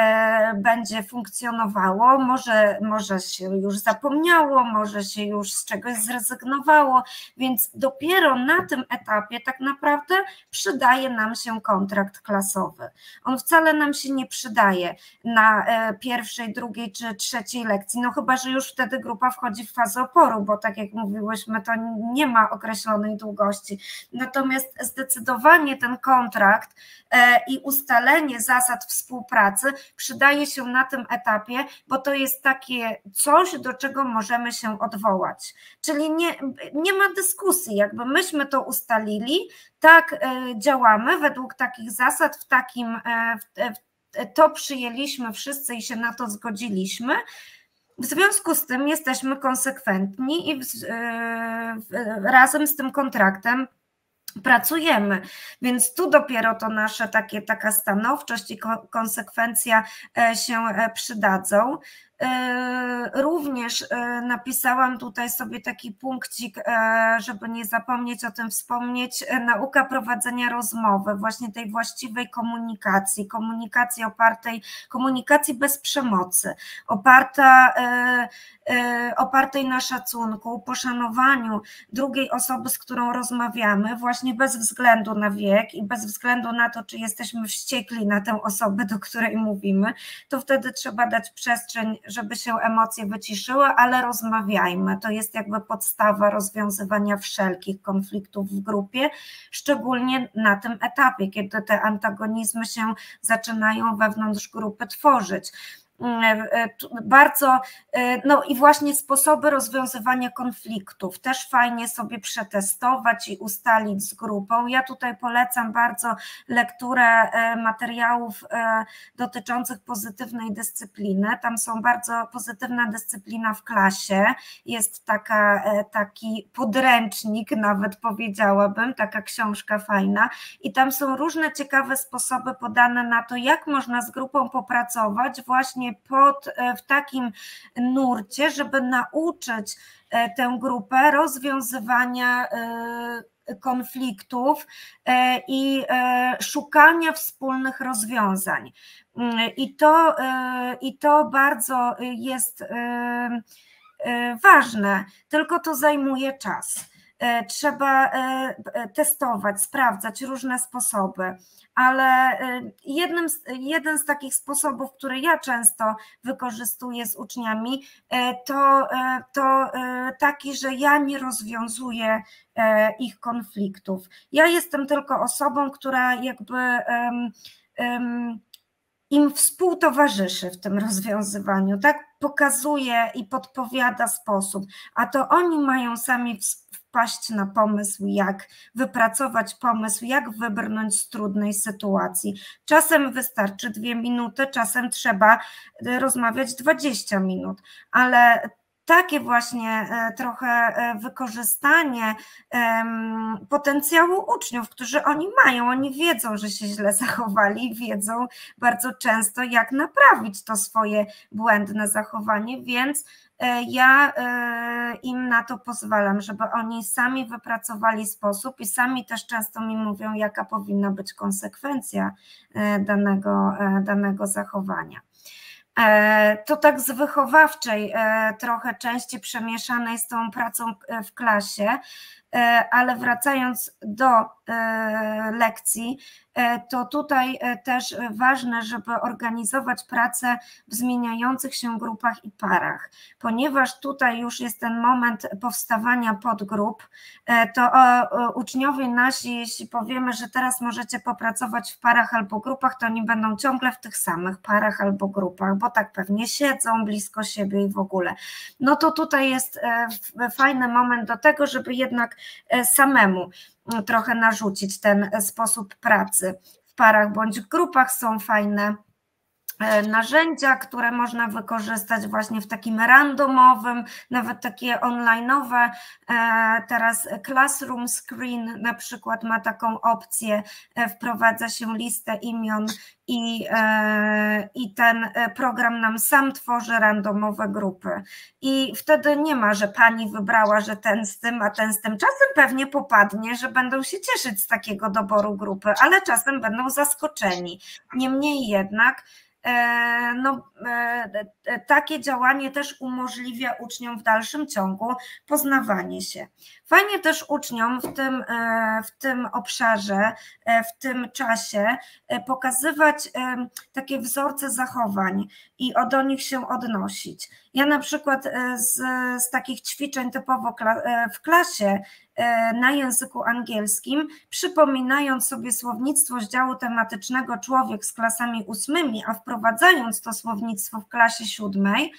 C: będzie funkcjonowało. Może, może się już zapomniało, może się już z czegoś zrezygnowało, więc dopiero na tym etapie tak naprawdę przydaje nam się kontrakt klasowy. On wcale nam się nie przydaje na pierwszej, drugiej czy trzeciej lekcji, no chyba, że już wtedy grupa wchodzi w fazę oporu, bo tak jak mówiłyśmy, to nie ma określonej długości. Natomiast zdecydowanie ten kontrakt i ustalenie zasad współpracy przydaje się na tym etapie, bo to jest takie coś, do czego możemy się odwołać. Czyli nie, nie ma dyskusji, jakby myśmy to ustalili, tak działamy według takich zasad, w takim, w, to przyjęliśmy wszyscy i się na to zgodziliśmy. W związku z tym jesteśmy konsekwentni i w, w, razem z tym kontraktem pracujemy, więc tu dopiero to nasze takie, taka stanowczość i konsekwencja się przydadzą. Również napisałam tutaj sobie taki punkcik, żeby nie zapomnieć o tym wspomnieć, nauka prowadzenia rozmowy, właśnie tej właściwej komunikacji, komunikacji opartej, komunikacji bez przemocy, oparta, opartej na szacunku, poszanowaniu drugiej osoby, z którą rozmawiamy, właśnie bez względu na wiek i bez względu na to, czy jesteśmy wściekli na tę osobę, do której mówimy, to wtedy trzeba dać przestrzeń, żeby się emocje wyciszyły, ale rozmawiajmy. To jest jakby podstawa rozwiązywania wszelkich konfliktów w grupie, szczególnie na tym etapie, kiedy te antagonizmy się zaczynają wewnątrz grupy tworzyć. bardzo, no i właśnie sposoby rozwiązywania konfliktów, też fajnie sobie przetestować i ustalić z grupą. Ja tutaj polecam bardzo lekturę materiałów dotyczących pozytywnej dyscypliny, tam są bardzo pozytywna dyscyplina w klasie, jest taka, taki podręcznik nawet powiedziałabym, taka książka fajna i tam są różne ciekawe sposoby podane na to, jak można z grupą popracować właśnie pod, w takim nurcie, żeby nauczyć tę grupę rozwiązywania konfliktów i szukania wspólnych rozwiązań. I to, i to bardzo jest ważne, tylko to zajmuje czas. Trzeba testować, sprawdzać różne sposoby, ale jednym z, jeden z takich sposobów, który ja często wykorzystuję z uczniami, to, to taki, że ja nie rozwiązuję ich konfliktów. Ja jestem tylko osobą, która jakby um, um, im współtowarzyszy w tym rozwiązywaniu, tak? Pokazuje i podpowiada sposób, a to oni mają sami wpaść na pomysł, jak wypracować pomysł, jak wybrnąć z trudnej sytuacji. Czasem wystarczy dwie minuty, czasem trzeba rozmawiać dwadzieścia minut, ale takie właśnie trochę wykorzystanie potencjału uczniów, którzy oni mają, oni wiedzą, że się źle zachowali, wiedzą bardzo często, jak naprawić to swoje błędne zachowanie, więc ja im na to pozwalam, żeby oni sami wypracowali sposób i sami też często mi mówią, jaka powinna być konsekwencja danego, danego zachowania. To tak z wychowawczej trochę częściej przemieszanej z tą pracą w klasie, ale wracając do lekcji, to tutaj też ważne, żeby organizować pracę w zmieniających się grupach i parach, ponieważ tutaj już jest ten moment powstawania podgrup, to uczniowie nasi, jeśli powiemy, że teraz możecie popracować w parach albo grupach, to oni będą ciągle w tych samych parach albo grupach, bo tak pewnie siedzą blisko siebie i w ogóle. No to tutaj jest fajny moment do tego, żeby jednak samemu trochę narzucić ten sposób pracy w parach bądź w grupach. Są fajne narzędzia, które można wykorzystać właśnie w takim randomowym, nawet takie online'owe. Teraz Classroom Screen na przykład ma taką opcję, wprowadza się listę imion i, i ten program nam sam tworzy randomowe grupy. I wtedy nie ma, że pani wybrała, że ten z tym, a ten z tym. Czasem pewnie popadnie, że będą się cieszyć z takiego doboru grupy, ale czasem będą zaskoczeni. Niemniej jednak no, takie działanie też umożliwia uczniom w dalszym ciągu poznawanie się. Fajnie też uczniom w tym, w tym obszarze, w tym czasie pokazywać takie wzorce zachowań i do nich się odnosić. Ja na przykład z, z takich ćwiczeń typowo w klasie na języku angielskim, przypominając sobie słownictwo z działu tematycznego Człowiek z klasami ósmymi, a wprowadzając to słownictwo w klasie siódmej,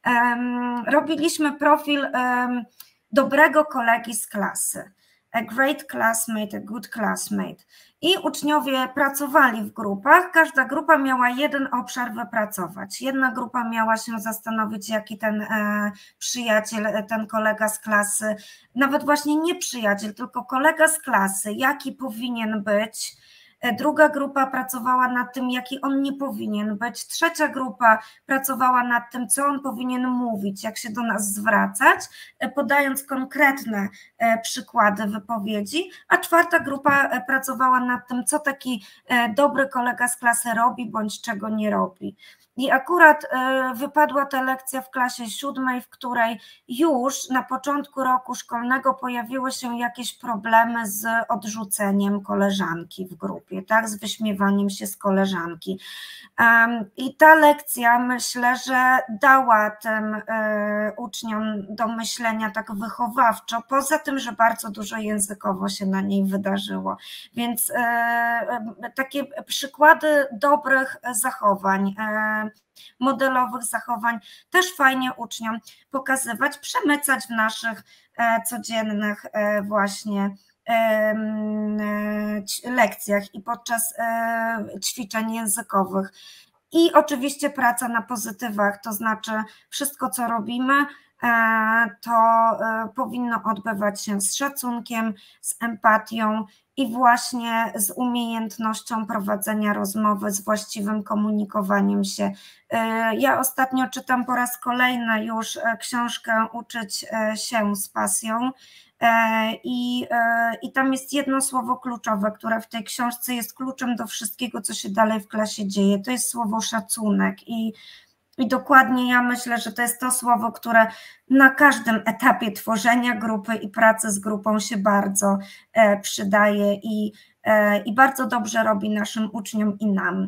C: um, robiliśmy profil um, dobrego kolegi z klasy. A great classmate, a good classmate. I uczniowie pracowali w grupach, każda grupa miała jeden obszar wypracować. Jedna grupa miała się zastanowić, jaki ten e, przyjaciel, ten kolega z klasy, nawet właśnie nie przyjaciel, tylko kolega z klasy, jaki powinien być. Druga grupa pracowała nad tym, jaki on nie powinien być. Trzecia grupa pracowała nad tym, co on powinien mówić, jak się do nas zwracać, podając konkretne przykłady wypowiedzi, a czwarta grupa pracowała nad tym, co taki dobry kolega z klasy robi bądź czego nie robi. I akurat wypadła ta lekcja w klasie siódmej, w której już na początku roku szkolnego pojawiły się jakieś problemy z odrzuceniem koleżanki w grupie, tak, z wyśmiewaniem się z koleżanki. I ta lekcja, myślę, że dała tym uczniom do myślenia tak wychowawczo, poza tym, że bardzo dużo językowo się na niej wydarzyło. Więc takie przykłady dobrych zachowań, modelowych zachowań też fajnie uczniom pokazywać, przemycać w naszych codziennych właśnie lekcjach i podczas ćwiczeń językowych. I oczywiście praca na pozytywach, to znaczy wszystko, co robimy, to powinno odbywać się z szacunkiem, z empatią i właśnie z umiejętnością prowadzenia rozmowy, z właściwym komunikowaniem się. Ja ostatnio czytam po raz kolejny już książkę Uczyć się z pasją. I, I tam jest jedno słowo kluczowe, które w tej książce jest kluczem do wszystkiego, co się dalej w klasie dzieje. To jest słowo szacunek i, i dokładnie ja myślę, że to jest to słowo, które na każdym etapie tworzenia grupy i pracy z grupą się bardzo przydaje i, i bardzo dobrze robi naszym uczniom i nam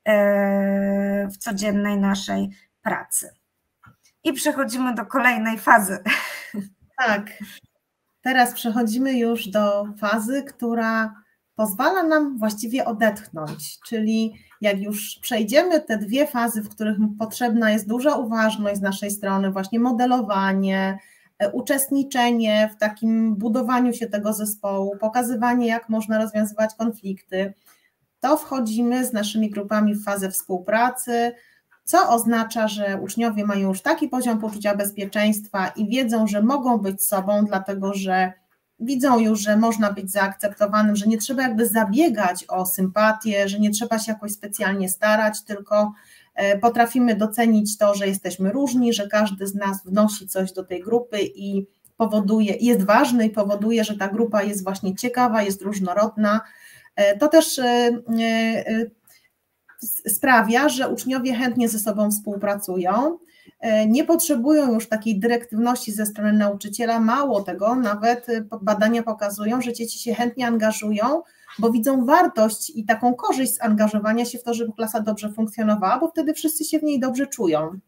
C: w codziennej naszej pracy. I przechodzimy do kolejnej fazy.
B: Tak. Teraz przechodzimy już do fazy, która pozwala nam właściwie odetchnąć, czyli jak już przejdziemy te dwie fazy, w których potrzebna jest duża uważność z naszej strony, właśnie modelowanie, uczestniczenie w takim budowaniu się tego zespołu, pokazywanie, jak można rozwiązywać konflikty, to wchodzimy z naszymi grupami w fazę współpracy, co oznacza, że uczniowie mają już taki poziom poczucia bezpieczeństwa i wiedzą, że mogą być sobą, dlatego że widzą już, że można być zaakceptowanym, że nie trzeba jakby zabiegać o sympatię, że nie trzeba się jakoś specjalnie starać, tylko potrafimy docenić to, że jesteśmy różni, że każdy z nas wnosi coś do tej grupy i powoduje, jest ważny i powoduje, że ta grupa jest właśnie ciekawa, jest różnorodna. To też sprawia, że uczniowie chętnie ze sobą współpracują, nie potrzebują już takiej dyrektywności ze strony nauczyciela, mało tego, nawet badania pokazują, że dzieci się chętnie angażują, bo widzą wartość i taką korzyść z angażowania się w to, żeby klasa dobrze funkcjonowała, bo wtedy wszyscy się w niej dobrze czują.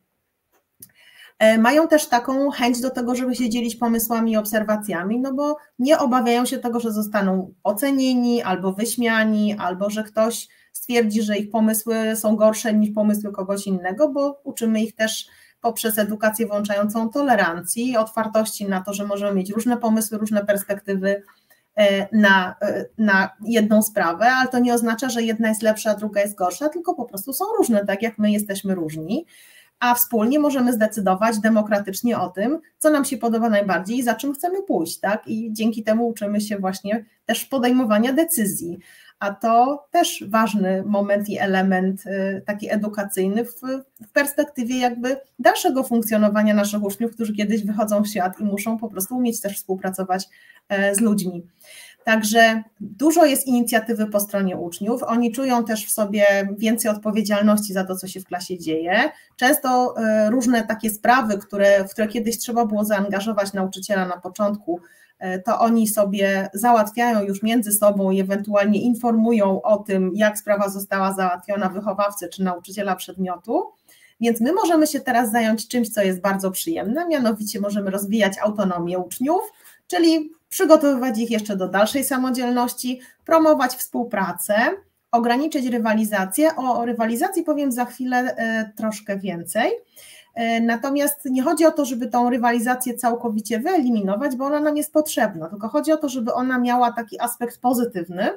B: Mają też taką chęć do tego, żeby się dzielić pomysłami i obserwacjami, no bo nie obawiają się tego, że zostaną ocenieni albo wyśmiani, albo że ktoś stwierdzi, że ich pomysły są gorsze niż pomysły kogoś innego, bo uczymy ich też poprzez edukację włączającą tolerancji, otwartości na to, że możemy mieć różne pomysły, różne perspektywy na, na jedną sprawę, ale to nie oznacza, że jedna jest lepsza, a druga jest gorsza, tylko po prostu są różne, tak jak my jesteśmy różni, a wspólnie możemy zdecydować demokratycznie o tym, co nam się podoba najbardziej i za czym chcemy pójść, tak? I dzięki temu uczymy się właśnie też podejmowania decyzji, a to też ważny moment i element taki edukacyjny w, w perspektywie jakby dalszego funkcjonowania naszych uczniów, którzy kiedyś wychodzą w świat i muszą po prostu umieć też współpracować z ludźmi. Także dużo jest inicjatywy po stronie uczniów, oni czują też w sobie więcej odpowiedzialności za to, co się w klasie dzieje. Często różne takie sprawy, które, w które kiedyś trzeba było zaangażować nauczyciela na początku, to oni sobie załatwiają już między sobą i ewentualnie informują o tym, jak sprawa została załatwiona wychowawcy czy nauczyciela przedmiotu. Więc my możemy się teraz zająć czymś, co jest bardzo przyjemne, mianowicie możemy rozwijać autonomię uczniów, czyli przygotowywać ich jeszcze do dalszej samodzielności, promować współpracę, ograniczyć rywalizację. O rywalizacji powiem za chwilę troszkę więcej. Natomiast nie chodzi o to, żeby tą rywalizację całkowicie wyeliminować, bo ona nam jest potrzebna, tylko chodzi o to, żeby ona miała taki aspekt pozytywny.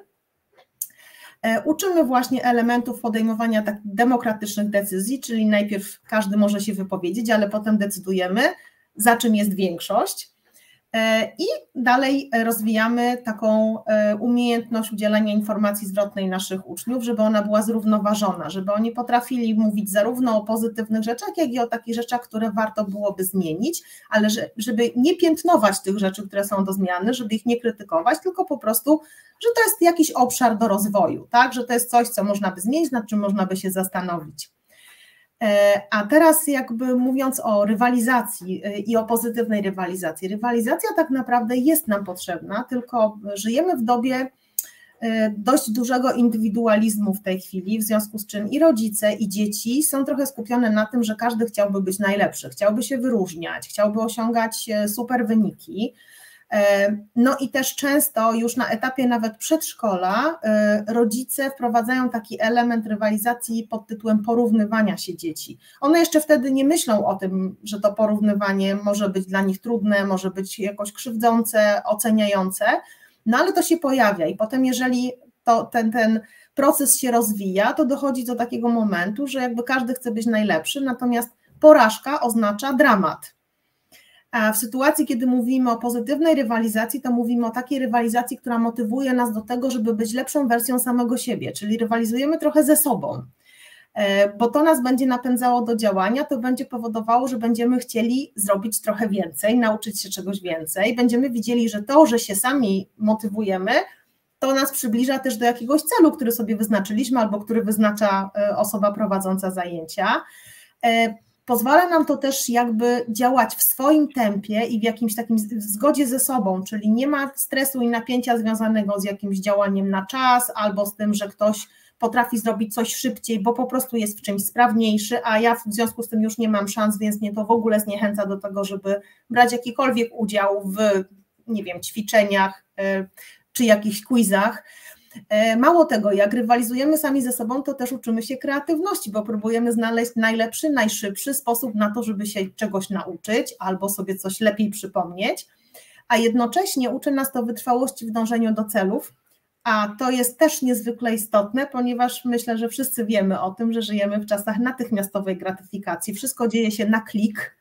B: Uczymy właśnie elementów podejmowania takich demokratycznych decyzji, czyli najpierw każdy może się wypowiedzieć, ale potem decydujemy, za czym jest większość. I dalej rozwijamy taką umiejętność udzielania informacji zwrotnej naszych uczniów, żeby ona była zrównoważona, żeby oni potrafili mówić zarówno o pozytywnych rzeczach, jak i o takich rzeczach, które warto byłoby zmienić, ale żeby nie piętnować tych rzeczy, które są do zmiany, żeby ich nie krytykować, tylko po prostu, że to jest jakiś obszar do rozwoju, tak? Że to jest coś, co można by zmienić, nad czym można by się zastanowić. A teraz jakby mówiąc o rywalizacji i o pozytywnej rywalizacji, rywalizacja tak naprawdę jest nam potrzebna, tylko żyjemy w dobie dość dużego indywidualizmu w tej chwili, w związku z czym i rodzice, i dzieci są trochę skupione na tym, że każdy chciałby być najlepszy, chciałby się wyróżniać, chciałby osiągać super wyniki, No i też często już na etapie nawet przedszkola rodzice wprowadzają taki element rywalizacji pod tytułem porównywania się dzieci. One jeszcze wtedy nie myślą o tym, że to porównywanie może być dla nich trudne, może być jakoś krzywdzące, oceniające, no ale to się pojawia i potem jeżeli to, ten, ten proces się rozwija, to dochodzi do takiego momentu, że jakby każdy chce być najlepszy, natomiast porażka oznacza dramat. A w sytuacji, kiedy mówimy o pozytywnej rywalizacji, to mówimy o takiej rywalizacji, która motywuje nas do tego, żeby być lepszą wersją samego siebie, czyli rywalizujemy trochę ze sobą, bo to nas będzie napędzało do działania, to będzie powodowało, że będziemy chcieli zrobić trochę więcej, nauczyć się czegoś więcej, będziemy widzieli, że to, że się sami motywujemy, to nas przybliża też do jakiegoś celu, który sobie wyznaczyliśmy albo który wyznacza osoba prowadząca zajęcia. Pozwala nam to też jakby działać w swoim tempie i w jakimś takim zgodzie ze sobą, czyli nie ma stresu i napięcia związanego z jakimś działaniem na czas albo z tym, że ktoś potrafi zrobić coś szybciej, bo po prostu jest w czymś sprawniejszy, a ja w związku z tym już nie mam szans, więc mnie to w ogóle zniechęca do tego, żeby brać jakikolwiek udział w, nie wiem, ćwiczeniach czy jakichś quizach. Mało tego, jak rywalizujemy sami ze sobą, to też uczymy się kreatywności, bo próbujemy znaleźć najlepszy, najszybszy sposób na to, żeby się czegoś nauczyć albo sobie coś lepiej przypomnieć, a jednocześnie uczy nas to wytrwałości w dążeniu do celów, a to jest też niezwykle istotne, ponieważ myślę, że wszyscy wiemy o tym, że żyjemy w czasach natychmiastowej gratyfikacji, wszystko dzieje się na klik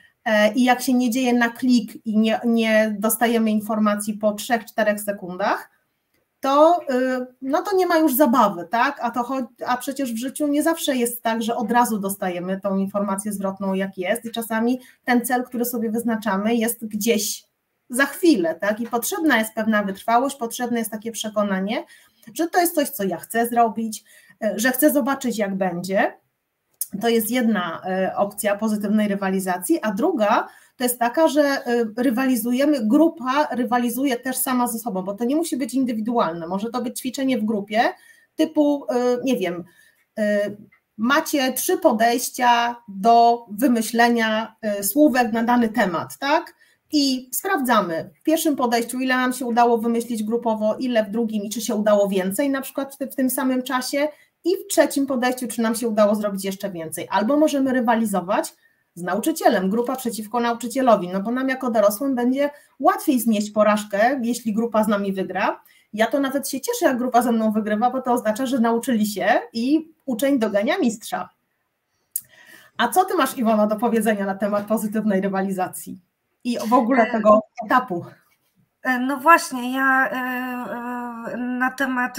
B: i jak się nie dzieje na klik i nie, nie dostajemy informacji po trzech czterech sekundach, to, no to nie ma już zabawy, tak? A, to, a przecież w życiu nie zawsze jest tak, że od razu dostajemy tą informację zwrotną, jak jest i czasami ten cel, który sobie wyznaczamy, jest gdzieś za chwilę, tak? I potrzebna jest pewna wytrwałość, potrzebne jest takie przekonanie, że to jest coś, co ja chcę zrobić, że chcę zobaczyć, jak będzie. To jest jedna opcja pozytywnej rywalizacji, a druga to jest taka, że rywalizujemy, grupa rywalizuje też sama ze sobą, bo to nie musi być indywidualne, może to być ćwiczenie w grupie typu, nie wiem, macie trzy podejścia do wymyślenia słówek na dany temat, tak? I sprawdzamy w pierwszym podejściu, ile nam się udało wymyślić grupowo, ile w drugim i czy się udało więcej na przykład w tym samym czasie i w trzecim podejściu, czy nam się udało zrobić jeszcze więcej. Albo możemy rywalizować z nauczycielem, grupa przeciwko nauczycielowi, no bo nam jako dorosłym będzie łatwiej znieść porażkę, jeśli grupa z nami wygra. Ja to nawet się cieszę, jak grupa ze mną wygrywa, bo to oznacza, że nauczyli się i uczeń dogania mistrza. A co ty masz, Iwona, do powiedzenia na temat pozytywnej rywalizacji i w ogóle tego etapu?
C: No właśnie, ja na temat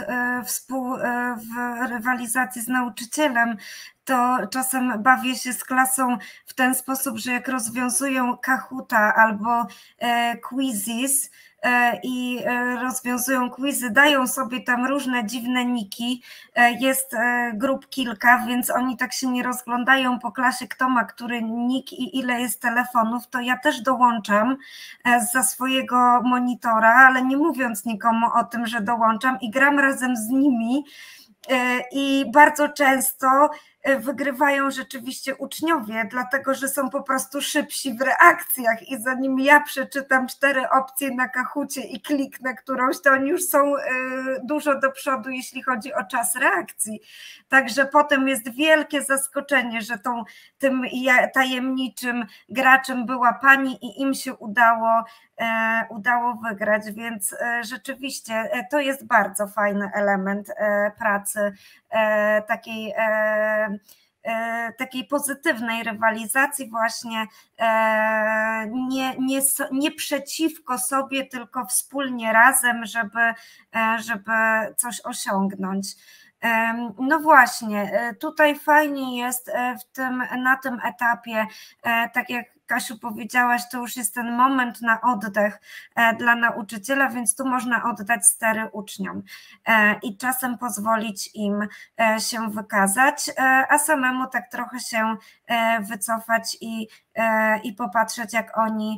C: współrywalizacji z nauczycielem, to czasem bawię się z klasą w ten sposób, że jak rozwiązują Kahoota albo Quizzes i rozwiązują quizy, dają sobie tam różne dziwne niki, jest grup kilka, więc oni tak się nie rozglądają po klasie, kto ma który nick i ile jest telefonów, to ja też dołączam za swojego monitora, ale nie mówiąc nikomu o tym, że dołączam i gram razem z nimi i bardzo często wygrywają rzeczywiście uczniowie, dlatego że są po prostu szybsi w reakcjach i zanim ja przeczytam cztery opcje na Kahoocie i kliknę którąś, to oni już są dużo do przodu, jeśli chodzi o czas reakcji. Także potem jest wielkie zaskoczenie, że tą, tym tajemniczym graczem była pani i im się udało, udało wygrać, więc rzeczywiście to jest bardzo fajny element pracy takiej takiej pozytywnej rywalizacji właśnie nie, nie, nie przeciwko sobie, tylko wspólnie razem, żeby, żeby coś osiągnąć. No właśnie, tutaj fajnie jest w tym, na tym etapie, tak jak Kasiu powiedziałaś, to już jest ten moment na oddech dla nauczyciela, więc tu można oddać stery uczniom i czasem pozwolić im się wykazać, a samemu tak trochę się wycofać i, i popatrzeć, jak oni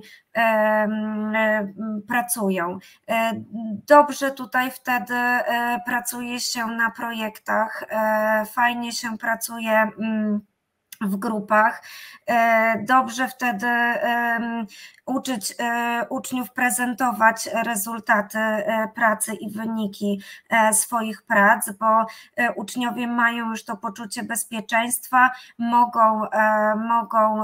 C: pracują. Dobrze tutaj wtedy pracuje się na projektach, fajnie się pracuje w grupach. Dobrze wtedy uczyć uczniów prezentować rezultaty pracy i wyniki swoich prac, bo uczniowie mają już to poczucie bezpieczeństwa, mogą, mogą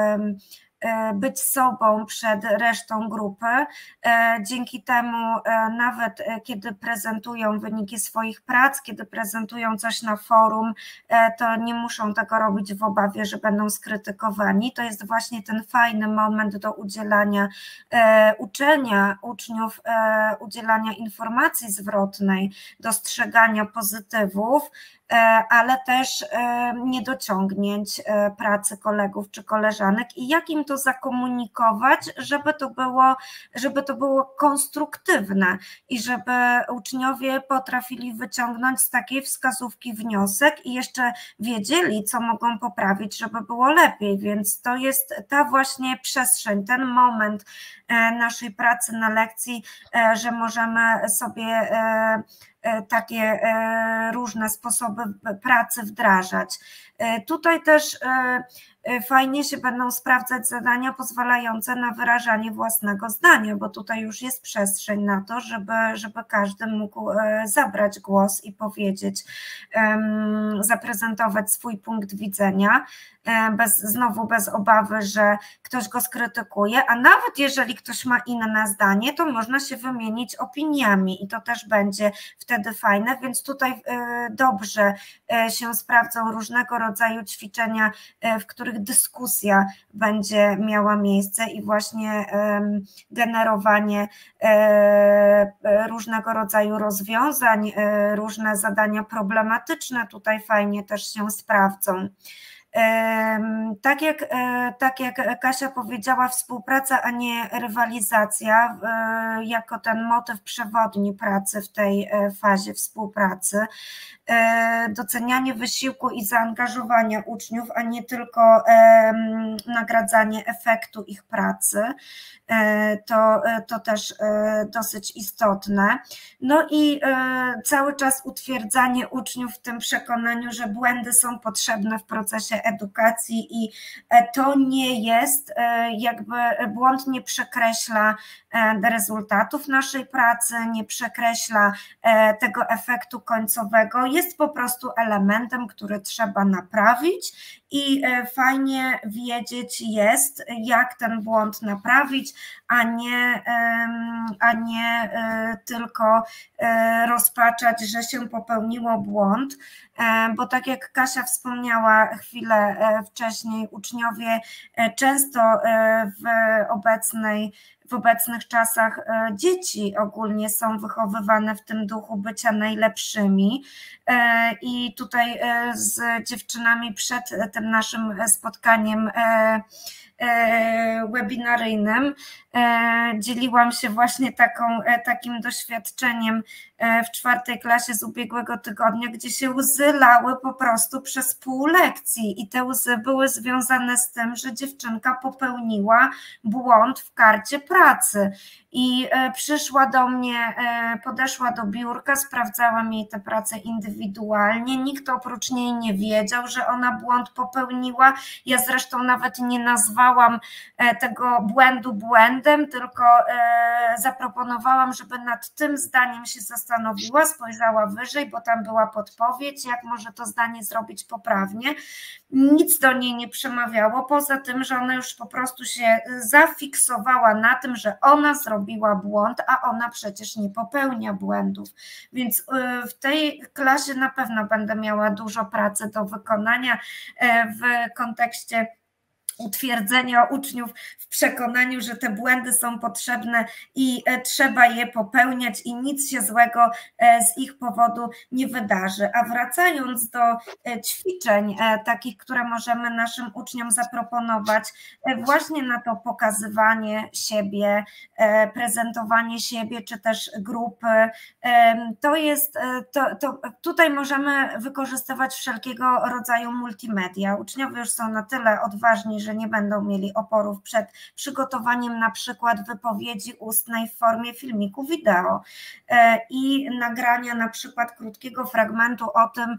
C: być sobą przed resztą grupy. Dzięki temu nawet kiedy prezentują wyniki swoich prac, kiedy prezentują coś na forum, to nie muszą tego robić w obawie, że będą skrytykowani. To jest właśnie ten fajny moment do udzielania, uczenia uczniów, udzielania informacji zwrotnej, dostrzegania pozytywów, ale też niedociągnięć pracy kolegów czy koleżanek i jak im to zakomunikować, żeby to było, żeby to było konstruktywne i żeby uczniowie potrafili wyciągnąć z takiej wskazówki wniosek i jeszcze wiedzieli, co mogą poprawić, żeby było lepiej, więc to jest ta właśnie przestrzeń, ten moment naszej pracy na lekcji, że możemy sobie takie różne sposoby pracy wdrażać. Tutaj też fajnie się będą sprawdzać zadania pozwalające na wyrażanie własnego zdania, bo tutaj już jest przestrzeń na to, żeby, żeby każdy mógł zabrać głos i powiedzieć, zaprezentować swój punkt widzenia, bez, znowu bez obawy, że ktoś go skrytykuje, a nawet jeżeli ktoś ma inne zdanie, to można się wymienić opiniami i to też będzie wtedy fajne, więc tutaj dobrze się sprawdzą różnego rodzaju ćwiczenia, w których dyskusja będzie miała miejsce i właśnie generowanie różnego rodzaju rozwiązań, różne zadania problematyczne tutaj fajnie też się sprawdzą. Tak jak, tak jak Kasia powiedziała, współpraca, a nie rywalizacja jako ten motyw przewodni pracy w tej fazie współpracy. Docenianie wysiłku i zaangażowania uczniów, a nie tylko nagradzanie efektu ich pracy. To, to też dosyć istotne. No i cały czas utwierdzanie uczniów w tym przekonaniu, że błędy są potrzebne w procesie edukacji i to nie jest, jakby błąd nie przekreśla rezultatów naszej pracy, nie przekreśla tego efektu końcowego, jest po prostu elementem, który trzeba naprawić i fajnie wiedzieć jest, jak ten błąd naprawić, a nie, a nie tylko rozpaczać, że się popełniło błąd, bo tak jak Kasia wspomniała chwilę wcześniej, uczniowie często w obecnej W obecnych czasach dzieci ogólnie są wychowywane w tym duchu bycia najlepszymi i tutaj z dziewczynami przed tym naszym spotkaniem webinaryjnym dzieliłam się właśnie taką, takim doświadczeniem w czwartej klasie z ubiegłego tygodnia, gdzie się łzy lały po prostu przez pół lekcji i te łzy były związane z tym, że dziewczynka popełniła błąd w karcie pracy i przyszła do mnie, podeszła do biurka, sprawdzałam jej tę pracę indywidualnie, nikt oprócz niej nie wiedział, że ona błąd popełniła, ja zresztą nawet nie nazwałam tego błędu błędem, tylko zaproponowałam, żeby nad tym zdaniem się zastanowiła, spojrzała wyżej, bo tam była podpowiedź, jak może to zdanie zrobić poprawnie. Nic do niej nie przemawiało, poza tym, że ona już po prostu się zafiksowała na tym, że ona zrobiła błąd, a ona przecież nie popełnia błędów. Więc w tej klasie na pewno będę miała dużo pracy do wykonania w kontekście utwierdzenia uczniów w przekonaniu, że te błędy są potrzebne i trzeba je popełniać i nic się złego z ich powodu nie wydarzy. A wracając do ćwiczeń takich, które możemy naszym uczniom zaproponować, właśnie na to pokazywanie siebie, prezentowanie siebie, czy też grupy, to jest, to, to tutaj możemy wykorzystywać wszelkiego rodzaju multimedia. Uczniowie już są na tyle odważni, że nie będą mieli oporów przed przygotowaniem na przykład wypowiedzi ustnej w formie filmiku wideo i nagrania na przykład krótkiego fragmentu o tym,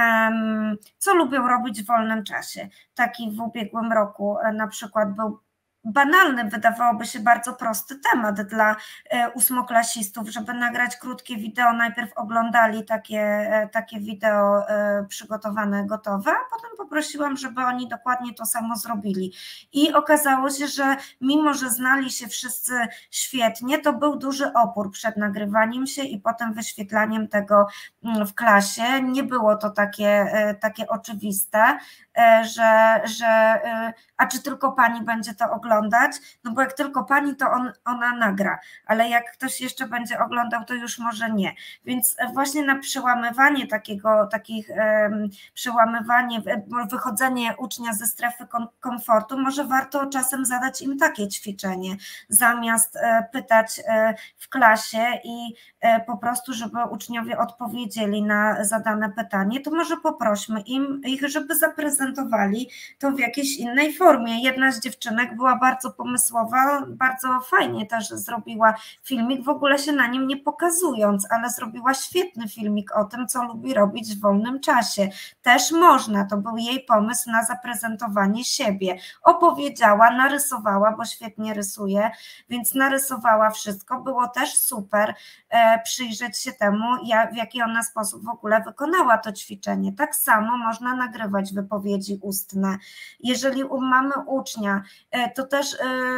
C: co lubią robić w wolnym czasie. Taki w ubiegłym roku na przykład był banalny, wydawałoby się bardzo prosty temat dla ósmoklasistów, żeby nagrać krótkie wideo, najpierw oglądali takie, takie wideo przygotowane, gotowe, a potem poprosiłam, żeby oni dokładnie to samo zrobili i okazało się, że mimo, że znali się wszyscy świetnie, to był duży opór przed nagrywaniem się i potem wyświetlaniem tego w klasie. Nie było to takie, takie oczywiste, że, że a czy tylko pani będzie to oglądać, no bo jak tylko pani, to on, ona nagra, ale jak ktoś jeszcze będzie oglądał, to już może nie, więc właśnie na przełamywanie takiego, takich um, przełamywanie, wychodzenie ucznia ze strefy komfortu, może warto czasem zadać im takie ćwiczenie, zamiast pytać w klasie i po prostu, żeby uczniowie odpowiedzieli na zadane pytanie, to może poprośmy im, ich, żeby zaprezentowali to w jakiejś innej formie. Jedna z dziewczynek była bardzo pomysłowa, bardzo fajnie też zrobiła filmik, w ogóle się na nim nie pokazując, ale zrobiła świetny filmik o tym, co lubi robić w wolnym czasie. Też można, to był jej pomysł na zaprezentowanie siebie. Opowiedziała, narysowała, bo świetnie rysuje, więc narysowała wszystko, było też super e, przyjrzeć się temu, jak, w jaki ona sposób w ogóle wykonała to ćwiczenie. Tak samo można nagrywać wypowiedzi ustne. Jeżeli mamy ucznia, to też,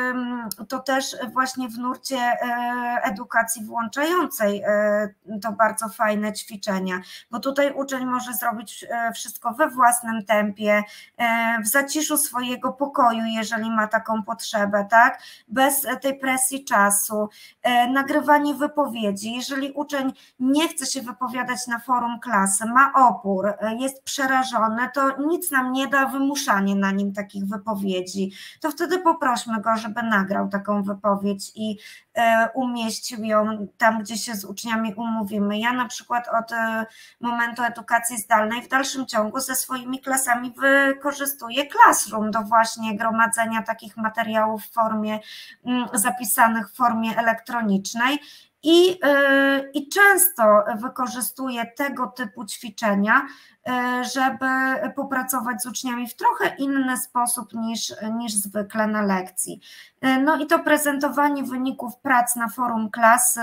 C: to też właśnie w nurcie edukacji włączającej to bardzo fajne ćwiczenia, bo tutaj uczeń może zrobić wszystko we własnym tempie, w zaciszu swojego pokoju, jeżeli ma taką potrzebę, tak? Bez tej presji czasu, nagrywanie wypowiedzi, jeżeli uczeń nie chce się wypowiadać na forum klasy, ma opór, jest przerażony, to nic nam nie da wymuszanie na nim takich wypowiedzi, to wtedy poprośmy go, żeby nagrał taką wypowiedź i umieścił ją tam, gdzie się z uczniami umówimy. Ja na przykład od momentu edukacji zdalnej w dalszym ciągu ze swoimi klasami wykorzystuję Classroom do właśnie gromadzenia takich materiałów w formie zapisanych w formie elektronicznej. I, I często wykorzystuję tego typu ćwiczenia, żeby popracować z uczniami w trochę inny sposób niż, niż zwykle na lekcji. No i to prezentowanie wyników prac na forum klasy,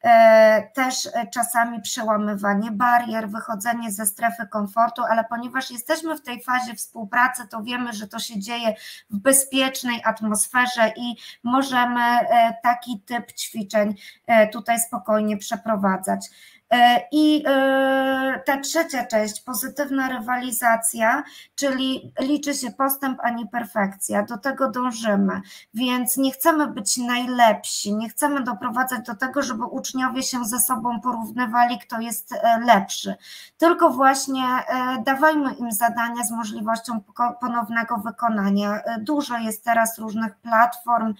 C: też czasami przełamywanie barier, wychodzenie ze strefy komfortu, ale ponieważ jesteśmy w tej fazie współpracy, to wiemy, że to się dzieje w bezpiecznej atmosferze i możemy taki typ ćwiczeń tutaj spokojnie przeprowadzać. I ta trzecia część, pozytywna rywalizacja, czyli liczy się postęp, a nie perfekcja, do tego dążymy, więc nie chcemy być najlepsi, nie chcemy doprowadzać do tego, żeby uczniowie się ze sobą porównywali, kto jest lepszy, tylko właśnie dawajmy im zadania z możliwością ponownego wykonania. Dużo jest teraz różnych platform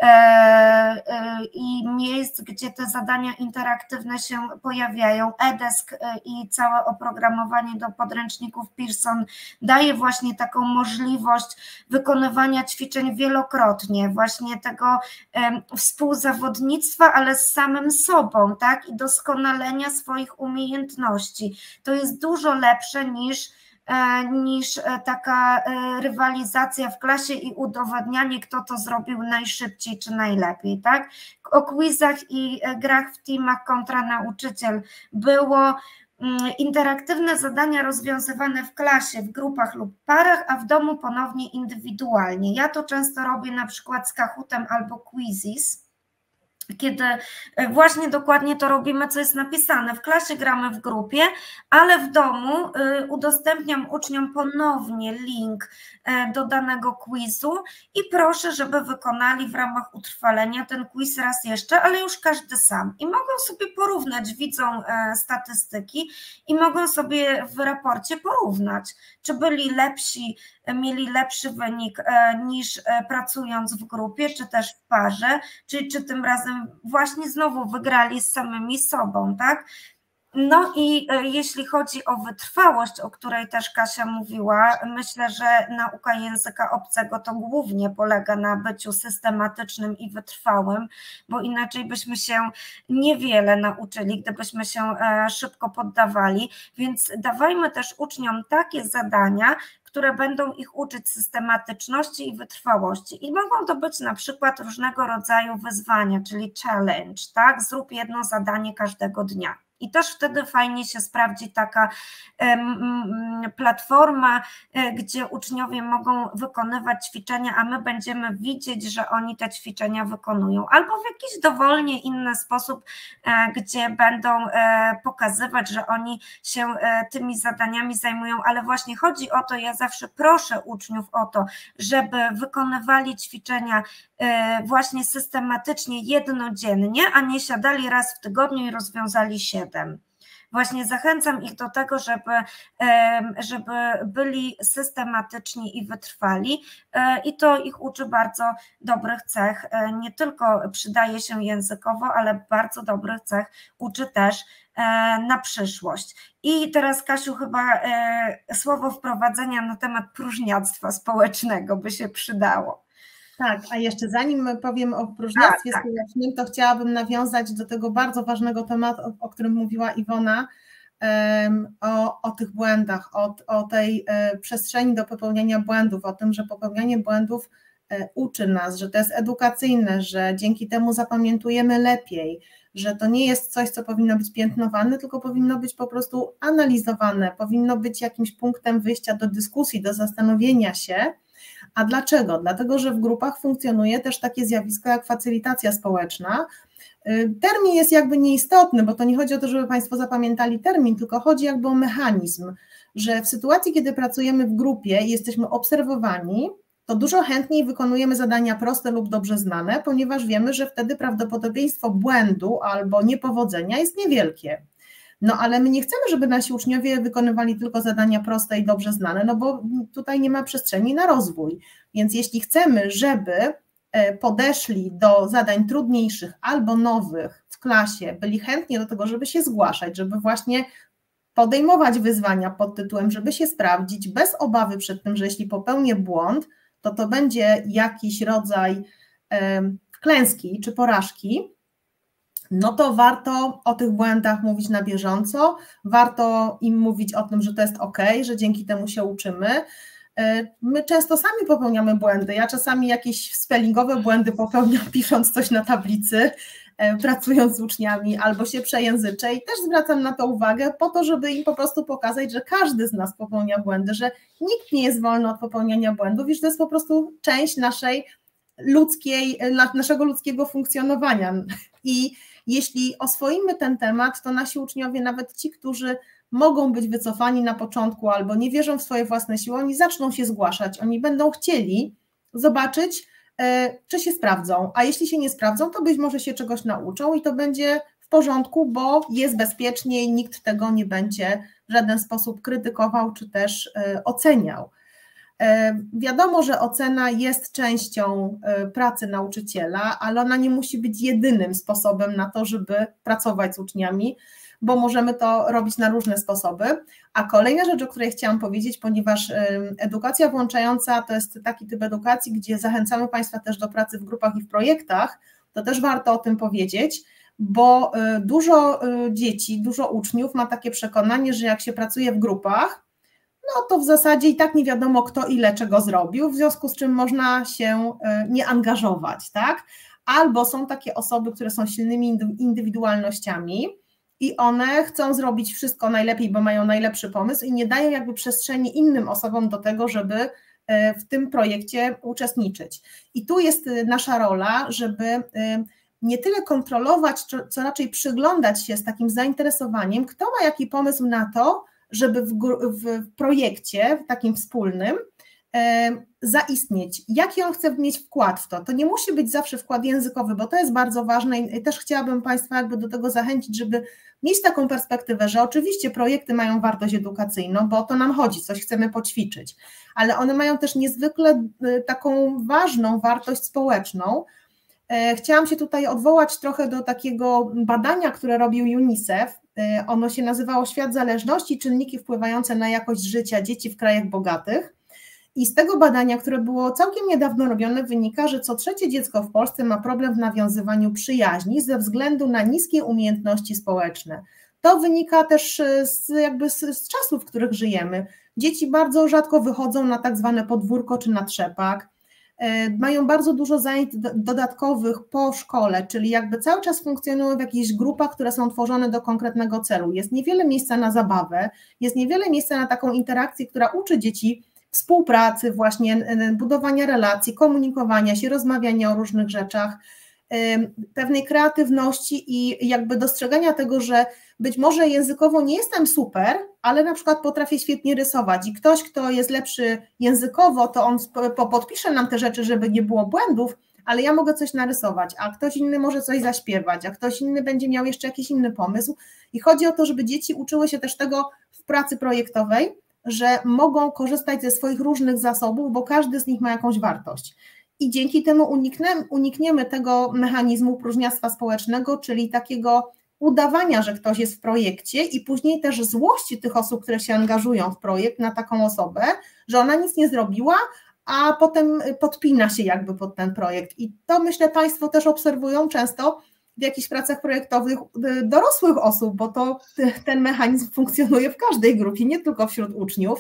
C: i miejsc, gdzie te zadania interaktywne się pojawiają. eDesk i całe oprogramowanie do podręczników Pearson daje właśnie taką możliwość wykonywania ćwiczeń wielokrotnie, właśnie tego współzawodnictwa, ale z samym sobą, tak, i doskonalenia swoich umiejętności. To jest dużo lepsze niż niż taka rywalizacja w klasie i udowadnianie, kto to zrobił najszybciej czy najlepiej, tak? O quizach i grach w teamach kontra nauczyciel było interaktywne zadania rozwiązywane w klasie, w grupach lub parach, a w domu ponownie indywidualnie. Ja to często robię na przykład z Kahootem albo Quizzes, kiedy właśnie dokładnie to robimy, co jest napisane. W klasie gramy w grupie, ale w domu udostępniam uczniom ponownie link do danego quizu i proszę, żeby wykonali w ramach utrwalenia ten quiz raz jeszcze, ale już każdy sam. I mogą sobie porównać, widzą statystyki i mogą sobie w raporcie porównać, czy byli lepsi, mieli lepszy wynik niż pracując w grupie, czy też w parze, czy, czy tym razem właśnie znowu wygrali z samymi sobą, tak? No i jeśli chodzi o wytrwałość, o której też Kasia mówiła, myślę, że nauka języka obcego to głównie polega na byciu systematycznym i wytrwałym, bo inaczej byśmy się niewiele nauczyli, gdybyśmy się szybko poddawali, więc dawajmy też uczniom takie zadania, które będą ich uczyć systematyczności i wytrwałości. I mogą to być na przykład różnego rodzaju wyzwania, czyli challenge, tak? Zrób jedno zadanie każdego dnia. I też wtedy fajnie się sprawdzi taka platforma, gdzie uczniowie mogą wykonywać ćwiczenia, a my będziemy widzieć, że oni te ćwiczenia wykonują. Albo w jakiś dowolnie inny sposób, gdzie będą pokazywać, że oni się tymi zadaniami zajmują, ale właśnie chodzi o to, ja zawsze proszę uczniów o to, żeby wykonywali ćwiczenia właśnie systematycznie, jednodziennie, a nie siadali raz w tygodniu i rozwiązali siedem. Właśnie zachęcam ich do tego, żeby, żeby byli systematyczni i wytrwali i to ich uczy bardzo dobrych cech, nie tylko przydaje się językowo, ale bardzo dobrych cech uczy też na przyszłość. I teraz, Kasiu, chyba słowo wprowadzenia na temat próżniactwa społecznego by się przydało.
B: Tak, a jeszcze zanim powiem o próżniactwie tak, społecznym, to chciałabym nawiązać do tego bardzo ważnego tematu, o, o którym mówiła Iwona, um, o, o tych błędach, o, o tej e, przestrzeni do popełniania błędów, o tym, że popełnianie błędów e, uczy nas, że to jest edukacyjne, że dzięki temu zapamiętujemy lepiej, że to nie jest coś, co powinno być piętnowane, tylko powinno być po prostu analizowane, powinno być jakimś punktem wyjścia do dyskusji, do zastanowienia się. A dlaczego? Dlatego, że w grupach funkcjonuje też takie zjawisko jak facylitacja społeczna. Termin jest jakby nieistotny, bo to nie chodzi o to, żeby Państwo zapamiętali termin, tylko chodzi jakby o mechanizm, że w sytuacji, kiedy pracujemy w grupie i jesteśmy obserwowani, to dużo chętniej wykonujemy zadania proste lub dobrze znane, ponieważ wiemy, że wtedy prawdopodobieństwo błędu albo niepowodzenia jest niewielkie. No ale my nie chcemy, żeby nasi uczniowie wykonywali tylko zadania proste i dobrze znane, no bo tutaj nie ma przestrzeni na rozwój, więc jeśli chcemy, żeby podeszli do zadań trudniejszych albo nowych w klasie, byli chętni do tego, żeby się zgłaszać, żeby właśnie podejmować wyzwania pod tytułem, żeby się sprawdzić bez obawy przed tym, że jeśli popełnię błąd, to to będzie jakiś rodzaj klęski czy porażki, no to warto o tych błędach mówić na bieżąco, warto im mówić o tym, że to jest ok, że dzięki temu się uczymy. My często sami popełniamy błędy, ja czasami jakieś spellingowe błędy popełniam, pisząc coś na tablicy, pracując z uczniami, albo się przejęzyczę i też zwracam na to uwagę po to, żeby im po prostu pokazać, że każdy z nas popełnia błędy, że nikt nie jest wolny od popełniania błędów i że to jest po prostu część naszej ludzkiej, naszego ludzkiego funkcjonowania. I jeśli oswoimy ten temat, to nasi uczniowie, nawet ci, którzy mogą być wycofani na początku albo nie wierzą w swoje własne siły, oni zaczną się zgłaszać, oni będą chcieli zobaczyć, czy się sprawdzą, a jeśli się nie sprawdzą, to być może się czegoś nauczą i to będzie w porządku, bo jest bezpiecznie i nikt tego nie będzie w żaden sposób krytykował czy też oceniał. Wiadomo, że ocena jest częścią pracy nauczyciela, ale ona nie musi być jedynym sposobem na to, żeby pracować z uczniami, bo możemy to robić na różne sposoby. A kolejna rzecz, o której chciałam powiedzieć, ponieważ edukacja włączająca to jest taki typ edukacji, gdzie zachęcamy Państwa też do pracy w grupach i w projektach, to też warto o tym powiedzieć, bo dużo dzieci, dużo uczniów ma takie przekonanie, że jak się pracuje w grupach, no to w zasadzie i tak nie wiadomo, kto ile czego zrobił, w związku z czym można się nie angażować, tak? Albo są takie osoby, które są silnymi indywidualnościami i one chcą zrobić wszystko najlepiej, bo mają najlepszy pomysł i nie dają jakby przestrzeni innym osobom do tego, żeby w tym projekcie uczestniczyć. I tu jest nasza rola, żeby nie tyle kontrolować, co raczej przyglądać się z takim zainteresowaniem, kto ma jaki pomysł na to, żeby w, w projekcie takim wspólnym e, zaistnieć, jaki on chce mieć wkład w to. To nie musi być zawsze wkład językowy, bo to jest bardzo ważne i też chciałabym Państwa jakby do tego zachęcić, żeby mieć taką perspektywę, że oczywiście projekty mają wartość edukacyjną, bo o to nam chodzi, coś chcemy poćwiczyć, ale one mają też niezwykle taką ważną wartość społeczną, Chciałam się tutaj odwołać trochę do takiego badania, które robił UNICEF. Ono się nazywało Świat zależności, czynniki wpływające na jakość życia dzieci w krajach bogatych. I z tego badania, które było całkiem niedawno robione, wynika, że co trzecie dziecko w Polsce ma problem w nawiązywaniu przyjaźni ze względu na niskie umiejętności społeczne. To wynika też z, jakby z, z czasów, w których żyjemy. Dzieci bardzo rzadko wychodzą na tak zwane podwórko czy na trzepak. Mają bardzo dużo zajęć dodatkowych po szkole, czyli jakby cały czas funkcjonują w jakichś grupach, które są tworzone do konkretnego celu. Jest niewiele miejsca na zabawę, jest niewiele miejsca na taką interakcję, która uczy dzieci współpracy, właśnie budowania relacji, komunikowania się, rozmawiania o różnych rzeczach, pewnej kreatywności i jakby dostrzegania tego, że być może językowo nie jestem super, ale na przykład potrafię świetnie rysować i ktoś, kto jest lepszy językowo, to on podpisze nam te rzeczy, żeby nie było błędów, ale ja mogę coś narysować, a ktoś inny może coś zaśpiewać, a ktoś inny będzie miał jeszcze jakiś inny pomysł i chodzi o to, żeby dzieci uczyły się też tego w pracy projektowej, że mogą korzystać ze swoich różnych zasobów, bo każdy z nich ma jakąś wartość. I dzięki temu unikniemy, unikniemy tego mechanizmu próżniactwa społecznego, czyli takiego udawania, że ktoś jest w projekcie i później też złości tych osób, które się angażują w projekt na taką osobę, że ona nic nie zrobiła, a potem podpina się jakby pod ten projekt. I to myślę Państwo też obserwują często w jakichś pracach projektowych dorosłych osób, bo to ten mechanizm funkcjonuje w każdej grupie, nie tylko wśród uczniów.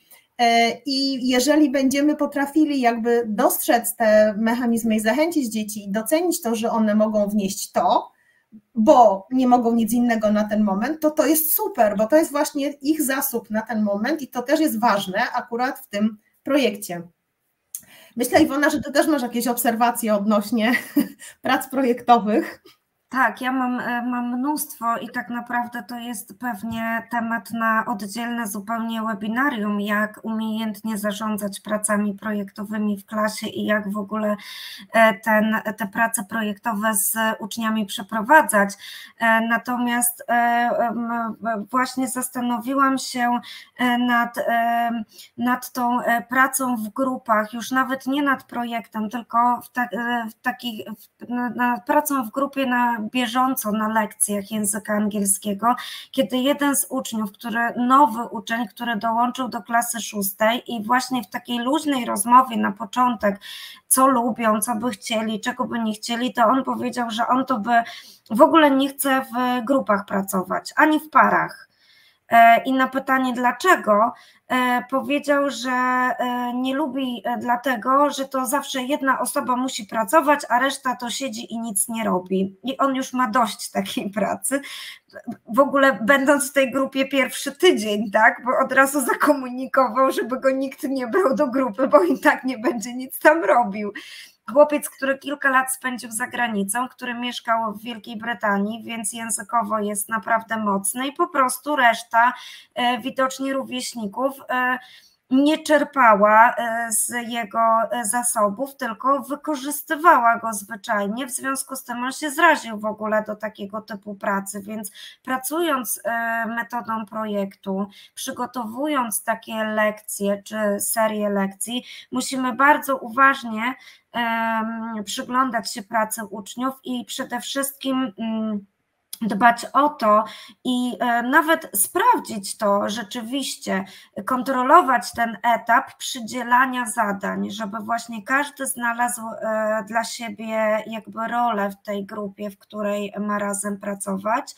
B: I jeżeli będziemy potrafili jakby dostrzec te mechanizmy i zachęcić dzieci i docenić to, że one mogą wnieść to, bo nie mogą nic innego na ten moment, to to jest super, bo to jest właśnie ich zasób na ten moment i to też jest ważne akurat w tym projekcie. Myślę, Iwona, że Ty też masz jakieś obserwacje odnośnie prac projektowych.
C: Tak, ja mam, mam mnóstwo i tak naprawdę to jest pewnie temat na oddzielne zupełnie webinarium, jak umiejętnie zarządzać pracami projektowymi w klasie i jak w ogóle ten, te prace projektowe z uczniami przeprowadzać. Natomiast właśnie zastanowiłam się nad, nad tą pracą w grupach, już nawet nie nad projektem, tylko w, ta, w takich, nad pracą w grupie na bieżąco na lekcjach języka angielskiego, kiedy jeden z uczniów, który, nowy uczeń, który dołączył do klasy szóstej i właśnie w takiej luźnej rozmowie na początek, co lubią, co by chcieli, czego by nie chcieli, to on powiedział, że on to by w ogóle nie chce w grupach pracować, ani w parach. I na pytanie dlaczego, powiedział, że nie lubi dlatego, że to zawsze jedna osoba musi pracować, a reszta to siedzi i nic nie robi. I on już ma dość takiej pracy. W ogóle będąc w tej grupie pierwszy tydzień, tak, bo od razu zakomunikował, żeby go nikt nie brał do grupy, bo i tak nie będzie nic tam robił. Chłopiec, który kilka lat spędził za granicą, który mieszkał w Wielkiej Brytanii, więc językowo jest naprawdę mocny i po prostu reszta widocznie rówieśników nie czerpała z jego zasobów, tylko wykorzystywała go zwyczajnie, w związku z tym on się zraził w ogóle do takiego typu pracy, więc pracując metodą projektu, przygotowując takie lekcje czy serię lekcji, musimy bardzo uważnie przyglądać się pracy uczniów i przede wszystkim dbać o to i nawet sprawdzić to rzeczywiście, kontrolować ten etap przydzielania zadań, żeby właśnie każdy znalazł dla siebie jakby rolę w tej grupie, w której ma razem pracować.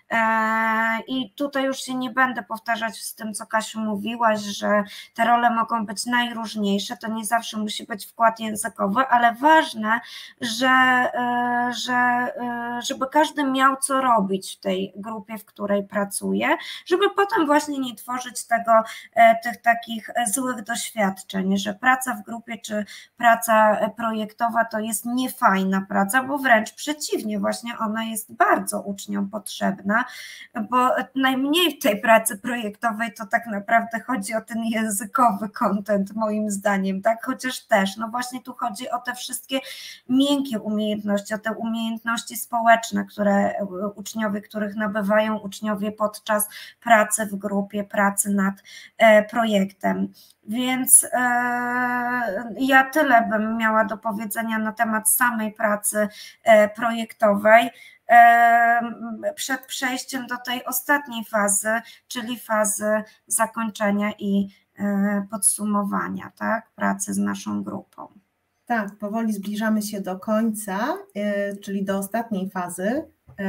C: I tutaj już się nie będę powtarzać z tym, co Kasiu mówiłaś, że te role mogą być najróżniejsze, to nie zawsze musi być wkład językowy, ale ważne, że, że, żeby każdy miał co robić w tej grupie, w której pracuje, żeby potem właśnie nie tworzyć tego, tych takich złych doświadczeń, że praca w grupie czy praca projektowa to jest niefajna praca, bo wręcz przeciwnie, właśnie ona jest bardzo uczniom potrzebna, bo najmniej w tej pracy projektowej to tak naprawdę chodzi o ten językowy content moim zdaniem, tak, chociaż też, no właśnie tu chodzi o te wszystkie miękkie umiejętności, o te umiejętności społeczne, które uczniowie, których nabywają uczniowie podczas pracy w grupie, pracy nad projektem. Więc ja tyle bym miała do powiedzenia na temat samej pracy projektowej. Przed przejściem do tej ostatniej fazy, czyli fazy zakończenia i podsumowania, tak, pracy z naszą grupą.
B: Tak, powoli zbliżamy się do końca, czyli do ostatniej fazy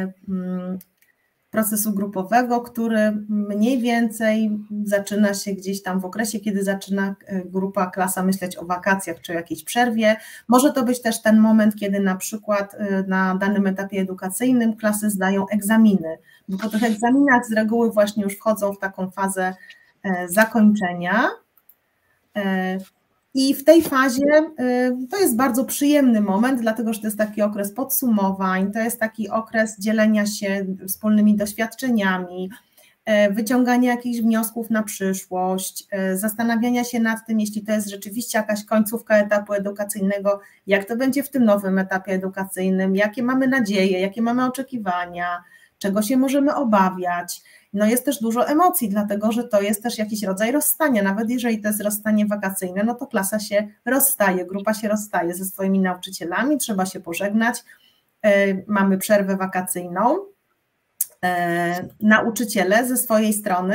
B: procesu grupowego, który mniej więcej zaczyna się gdzieś tam w okresie, kiedy zaczyna grupa, klasa myśleć o wakacjach czy jakiejś przerwie. Może to być też ten moment, kiedy na przykład na danym etapie edukacyjnym klasy zdają egzaminy, bo po tych egzaminach z reguły właśnie już wchodzą w taką fazę zakończenia. I w tej fazie to jest bardzo przyjemny moment, dlatego że to jest taki okres podsumowań, to jest taki okres dzielenia się wspólnymi doświadczeniami, wyciągania jakichś wniosków na przyszłość, zastanawiania się nad tym, jeśli to jest rzeczywiście jakaś końcówka etapu edukacyjnego, jak to będzie w tym nowym etapie edukacyjnym, jakie mamy nadzieje, jakie mamy oczekiwania, czego się możemy obawiać. No jest też dużo emocji, dlatego że to jest też jakiś rodzaj rozstania, nawet jeżeli to jest rozstanie wakacyjne, no to klasa się rozstaje, grupa się rozstaje ze swoimi nauczycielami, trzeba się pożegnać, mamy przerwę wakacyjną. Nauczyciele ze swojej strony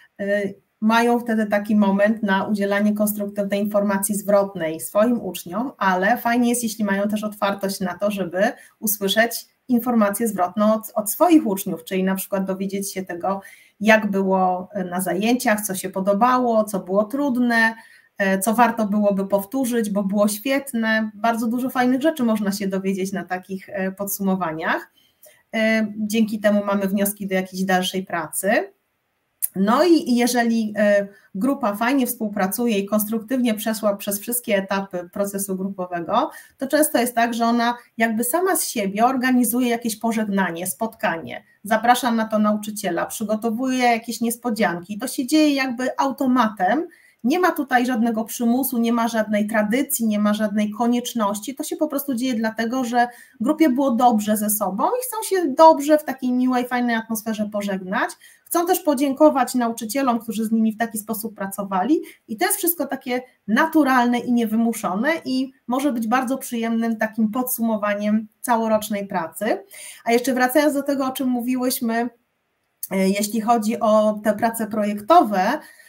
B: mają wtedy taki moment na udzielanie konstruktywnej informacji zwrotnej swoim uczniom, ale fajnie jest, jeśli mają też otwartość na to, żeby usłyszeć informację zwrotną od, od swoich uczniów, czyli na przykład dowiedzieć się tego, jak było na zajęciach, co się podobało, co było trudne, co warto byłoby powtórzyć, bo było świetne. Bardzo dużo fajnych rzeczy można się dowiedzieć na takich podsumowaniach. Dzięki temu mamy wnioski do jakiejś dalszej pracy. No i jeżeli grupa fajnie współpracuje i konstruktywnie przeszła przez wszystkie etapy procesu grupowego, to często jest tak, że ona jakby sama z siebie organizuje jakieś pożegnanie, spotkanie, zaprasza na to nauczyciela, przygotowuje jakieś niespodzianki. To się dzieje jakby automatem, nie ma tutaj żadnego przymusu, nie ma żadnej tradycji, nie ma żadnej konieczności, to się po prostu dzieje dlatego, że grupie było dobrze ze sobą i chcą się dobrze w takiej miłej, fajnej atmosferze pożegnać. Chcą też podziękować nauczycielom, którzy z nimi w taki sposób pracowali i to jest wszystko takie naturalne i niewymuszone i może być bardzo przyjemnym takim podsumowaniem całorocznej pracy. A jeszcze wracając do tego, o czym mówiłyśmy, jeśli chodzi o te prace projektowe,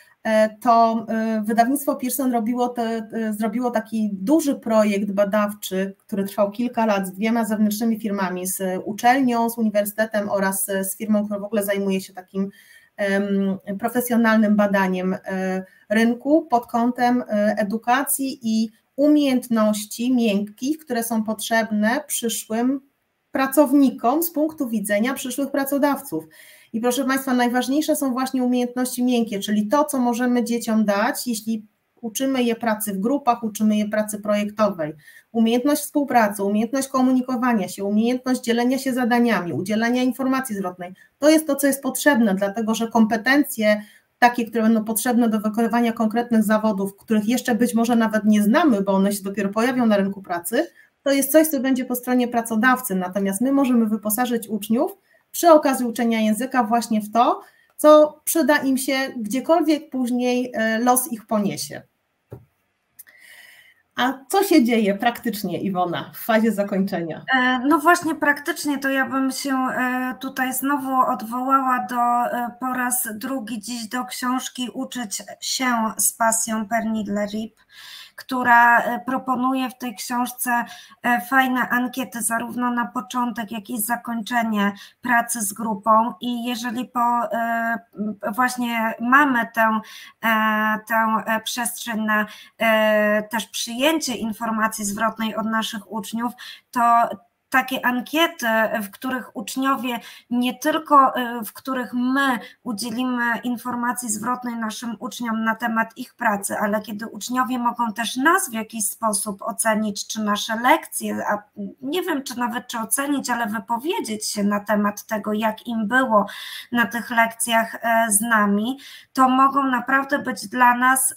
B: to wydawnictwo Pearson robiło, te, zrobiło taki duży projekt badawczy, który trwał kilka lat z dwiema zewnętrznymi firmami, z uczelnią, z uniwersytetem oraz z firmą, która w ogóle zajmuje się takim um, profesjonalnym badaniem rynku pod kątem edukacji i umiejętności miękkich, które są potrzebne przyszłym pracownikom z punktu widzenia przyszłych pracodawców. I proszę Państwa, najważniejsze są właśnie umiejętności miękkie, czyli to, co możemy dzieciom dać, jeśli uczymy je pracy w grupach, uczymy je pracy projektowej. Umiejętność współpracy, umiejętność komunikowania się, umiejętność dzielenia się zadaniami, udzielania informacji zwrotnej. To jest to, co jest potrzebne, dlatego że kompetencje takie, które będą potrzebne do wykonywania konkretnych zawodów, których jeszcze być może nawet nie znamy, bo one się dopiero pojawią na rynku pracy, to jest coś, co będzie po stronie pracodawcy, natomiast my możemy wyposażyć uczniów przy okazji uczenia języka właśnie w to, co przyda im się gdziekolwiek później los ich poniesie. A co się dzieje praktycznie, Iwona, w fazie zakończenia?
C: No właśnie praktycznie to ja bym się tutaj znowu odwołała do, po raz drugi dziś do książki Uczyć się z pasją Pernille Ripp, która proponuje w tej książce fajne ankiety zarówno na początek, jak i zakończenie pracy z grupą i jeżeli po, właśnie mamy tę, tę przestrzeń na też przyjęcie informacji zwrotnej od naszych uczniów, to takie ankiety, w których uczniowie nie tylko, w których my udzielimy informacji zwrotnej naszym uczniom na temat ich pracy, ale kiedy uczniowie mogą też nas w jakiś sposób ocenić, czy nasze lekcje, a nie wiem, czy nawet czy ocenić, ale wypowiedzieć się na temat tego, jak im było na tych lekcjach z nami, to mogą naprawdę być dla nas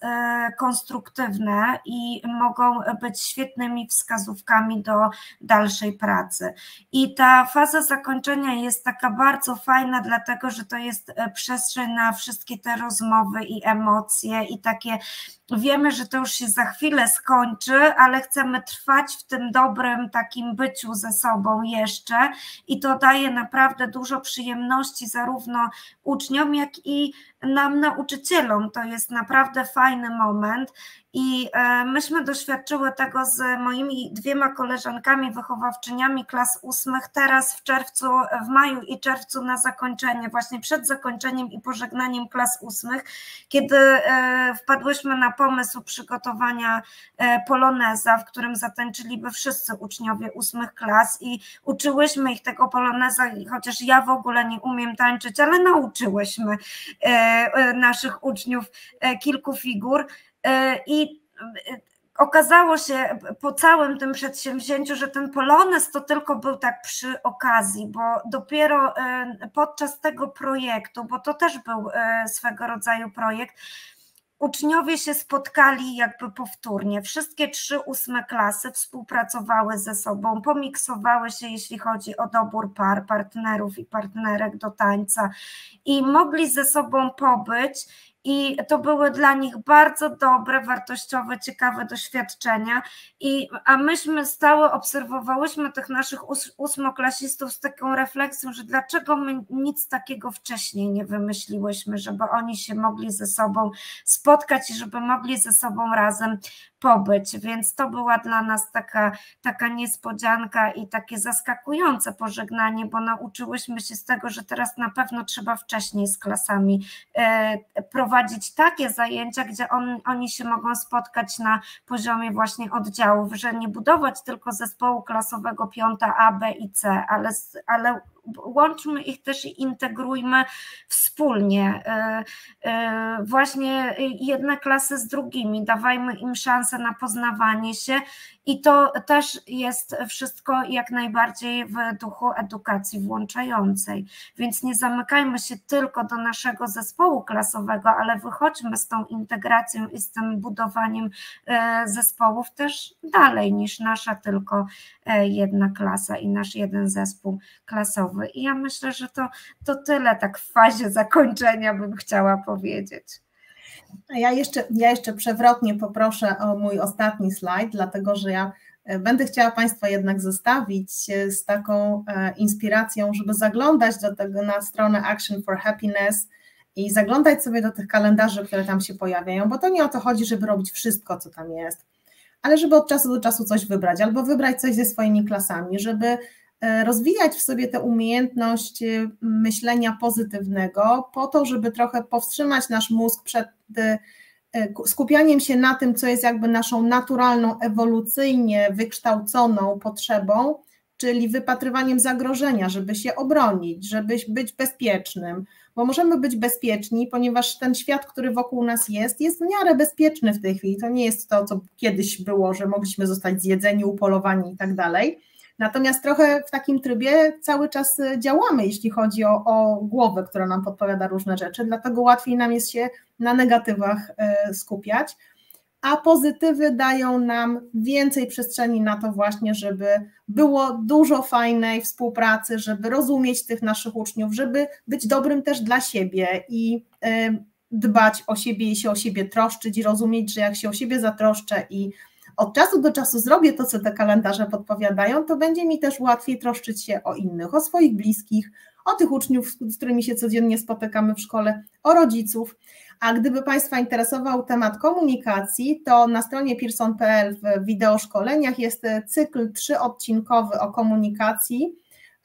C: konstruktywne i mogą być świetnymi wskazówkami do dalszej pracy. pracy. I ta faza zakończenia jest taka bardzo fajna, dlatego że to jest przestrzeń na wszystkie te rozmowy i emocje i takie, wiemy, że to już się za chwilę skończy, ale chcemy trwać w tym dobrym takim byciu ze sobą jeszcze i to daje naprawdę dużo przyjemności zarówno uczniom, jak i nam, nauczycielom. To jest naprawdę fajny moment i myśmy doświadczyły tego z moimi dwiema koleżankami wychowawczyniami klas ósmych teraz w czerwcu, w maju i czerwcu na zakończenie, właśnie przed zakończeniem i pożegnaniem klas ósmych, kiedy wpadłyśmy na pomysł przygotowania poloneza, w którym zatańczyliby wszyscy uczniowie ósmych klas i uczyłyśmy ich tego poloneza, chociaż ja w ogóle nie umiem tańczyć, ale nauczyłyśmy naszych uczniów kilku figur i okazało się po całym tym przedsięwzięciu, że ten polonez to tylko był tak przy okazji, bo dopiero podczas tego projektu, bo to też był swego rodzaju projekt, uczniowie się spotkali jakby powtórnie. Wszystkie trzy ósme klasy współpracowały ze sobą, pomiksowały się, jeśli chodzi o dobór par, partnerów i partnerek do tańca i mogli ze sobą pobyć. I to były dla nich bardzo dobre, wartościowe, ciekawe doświadczenia. I, a myśmy stałe obserwowałyśmy tych naszych ósmoklasistów z taką refleksją, że dlaczego my nic takiego wcześniej nie wymyśliłyśmy, żeby oni się mogli ze sobą spotkać i żeby mogli ze sobą razem pobyć, więc to była dla nas taka, taka niespodzianka i takie zaskakujące pożegnanie, bo nauczyłyśmy się z tego, że teraz na pewno trzeba wcześniej z klasami e, prowadzić takie zajęcia, gdzie on, oni się mogą spotkać na poziomie właśnie oddziałów, że nie budować tylko zespołu klasowego piąta A, B i C, ale, ale łączmy ich też i integrujmy wspólnie, właśnie jedne klasy z drugimi, dawajmy im szansę na poznawanie się i to też jest wszystko jak najbardziej w duchu edukacji włączającej, więc nie zamykajmy się tylko do naszego zespołu klasowego, ale wychodźmy z tą integracją i z tym budowaniem zespołów też dalej niż nasza tylko jedna klasa i nasz jeden zespół klasowy. I ja myślę, że to, to tyle tak w fazie zakończenia bym chciała powiedzieć.
B: Ja jeszcze, ja jeszcze przewrotnie poproszę o mój ostatni slajd, dlatego że ja będę chciała Państwa jednak zostawić z taką inspiracją, żeby zaglądać do tego na stronę Action for Happiness i zaglądać sobie do tych kalendarzy, które tam się pojawiają, bo to nie o to chodzi, żeby robić wszystko, co tam jest, ale żeby od czasu do czasu coś wybrać, albo wybrać coś ze swoimi klasami, żeby rozwijać w sobie tę umiejętność myślenia pozytywnego po to, żeby trochę powstrzymać nasz mózg przed skupianiem się na tym, co jest jakby naszą naturalną, ewolucyjnie wykształconą potrzebą, czyli wypatrywaniem zagrożenia, żeby się obronić, żeby być bezpiecznym, bo możemy być bezpieczni, ponieważ ten świat, który wokół nas jest, jest w miarę bezpieczny w tej chwili, to nie jest to, co kiedyś było, że mogliśmy zostać zjedzeni, upolowani i tak dalej. Natomiast trochę w takim trybie cały czas działamy, jeśli chodzi o, o głowę, która nam podpowiada różne rzeczy, dlatego łatwiej nam jest się na negatywach skupiać, a pozytywy dają nam więcej przestrzeni na to właśnie, żeby było dużo fajnej współpracy, żeby rozumieć tych naszych uczniów, żeby być dobrym też dla siebie i dbać o siebie i się o siebie troszczyć i rozumieć, że jak się o siebie zatroszczę i od czasu do czasu zrobię to, co te kalendarze podpowiadają, to będzie mi też łatwiej troszczyć się o innych, o swoich bliskich, o tych uczniów, z którymi się codziennie spotykamy w szkole, o rodziców. A gdyby Państwa interesował temat komunikacji, to na stronie pearson kropka p l w wideoszkoleniach jest cykl trzyodcinkowy o komunikacji,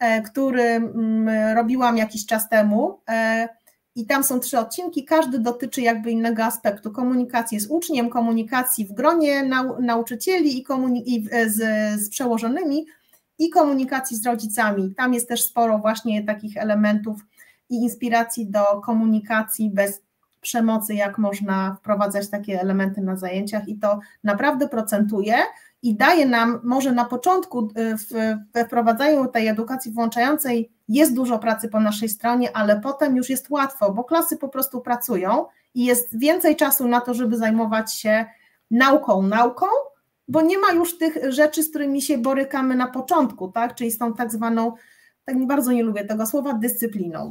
B: który robiłam jakiś czas temu. I tam są trzy odcinki, każdy dotyczy jakby innego aspektu, komunikacji z uczniem, komunikacji w gronie nau nauczycieli i, i z, z przełożonymi i komunikacji z rodzicami. Tam jest też sporo właśnie takich elementów i inspiracji do komunikacji bez przemocy, jak można wprowadzać takie elementy na zajęciach i to naprawdę procentuje i daje nam, może na początku w, we wprowadzaniu tej edukacji włączającej jest dużo pracy po naszej stronie, ale potem już jest łatwo, bo klasy po prostu pracują i jest więcej czasu na to, żeby zajmować się nauką, nauką bo nie ma już tych rzeczy, z którymi się borykamy na początku, tak? Czyli z tą tak zwaną, tak nie bardzo nie lubię tego słowa, dyscypliną.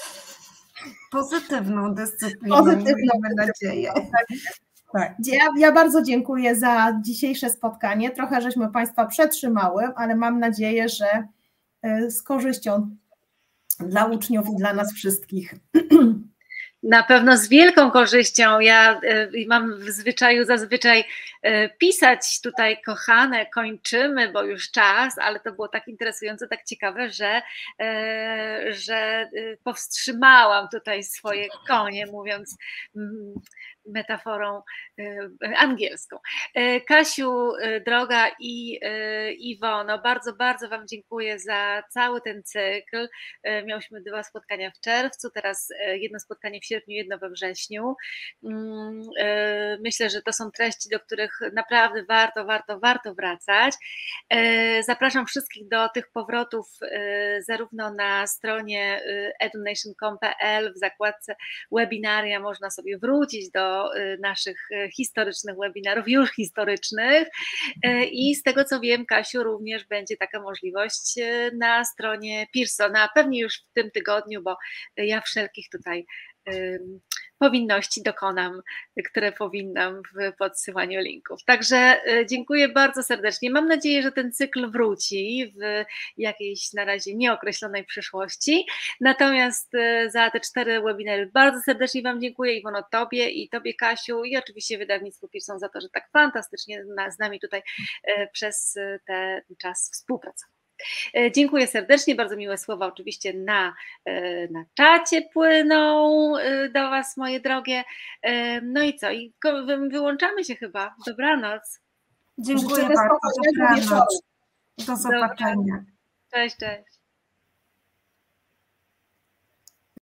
C: Pozytywną dyscypliną,
B: Pozytywną
C: mamy nadzieję.
B: Tak. Ja, ja bardzo dziękuję za dzisiejsze spotkanie. Trochę żeśmy Państwa przetrzymały, ale mam nadzieję, że z korzyścią dla uczniów i dla nas wszystkich.
A: Na pewno z wielką korzyścią. Ja y, mam w zwyczaju zazwyczaj y, pisać tutaj, kochane, kończymy, bo już czas, ale to było tak interesujące, tak ciekawe, że, y, że y, powstrzymałam tutaj swoje konie, mówiąc mm, metaforą y, angielską. Y, Kasiu, y, droga i y, Iwono, bardzo, bardzo Wam dziękuję za cały ten cykl. Y, miałyśmy dwa spotkania w czerwcu, teraz y, jedno spotkanie w sierpniu, jedno we wrześniu. Myślę, że to są treści, do których naprawdę warto, warto, warto wracać. Zapraszam wszystkich do tych powrotów zarówno na stronie edunation kropka com kropka pe el, w zakładce webinaria można sobie wrócić do naszych historycznych webinarów, już historycznych, i z tego co wiem, Kasiu, również będzie taka możliwość na stronie Pearsona, pewnie już w tym tygodniu, bo ja wszelkich tutaj powinności dokonam, które powinnam w podsyłaniu linków. Także dziękuję bardzo serdecznie. Mam nadzieję, że ten cykl wróci w jakiejś na razie nieokreślonej przyszłości. Natomiast za te cztery webinary bardzo serdecznie Wam dziękuję, Iwono, Tobie i Tobie, Kasiu, i oczywiście wydawnictwu Pearson za to, że tak fantastycznie z nami tutaj przez ten czas współpracowało. Dziękuję serdecznie, bardzo miłe słowa oczywiście na, na czacie płyną do Was, moje drogie. No i co? I wyłączamy się chyba. Dobranoc.
C: Dziękuję bardzo. Dobranoc. Do zobaczenia.
A: Cześć, cześć.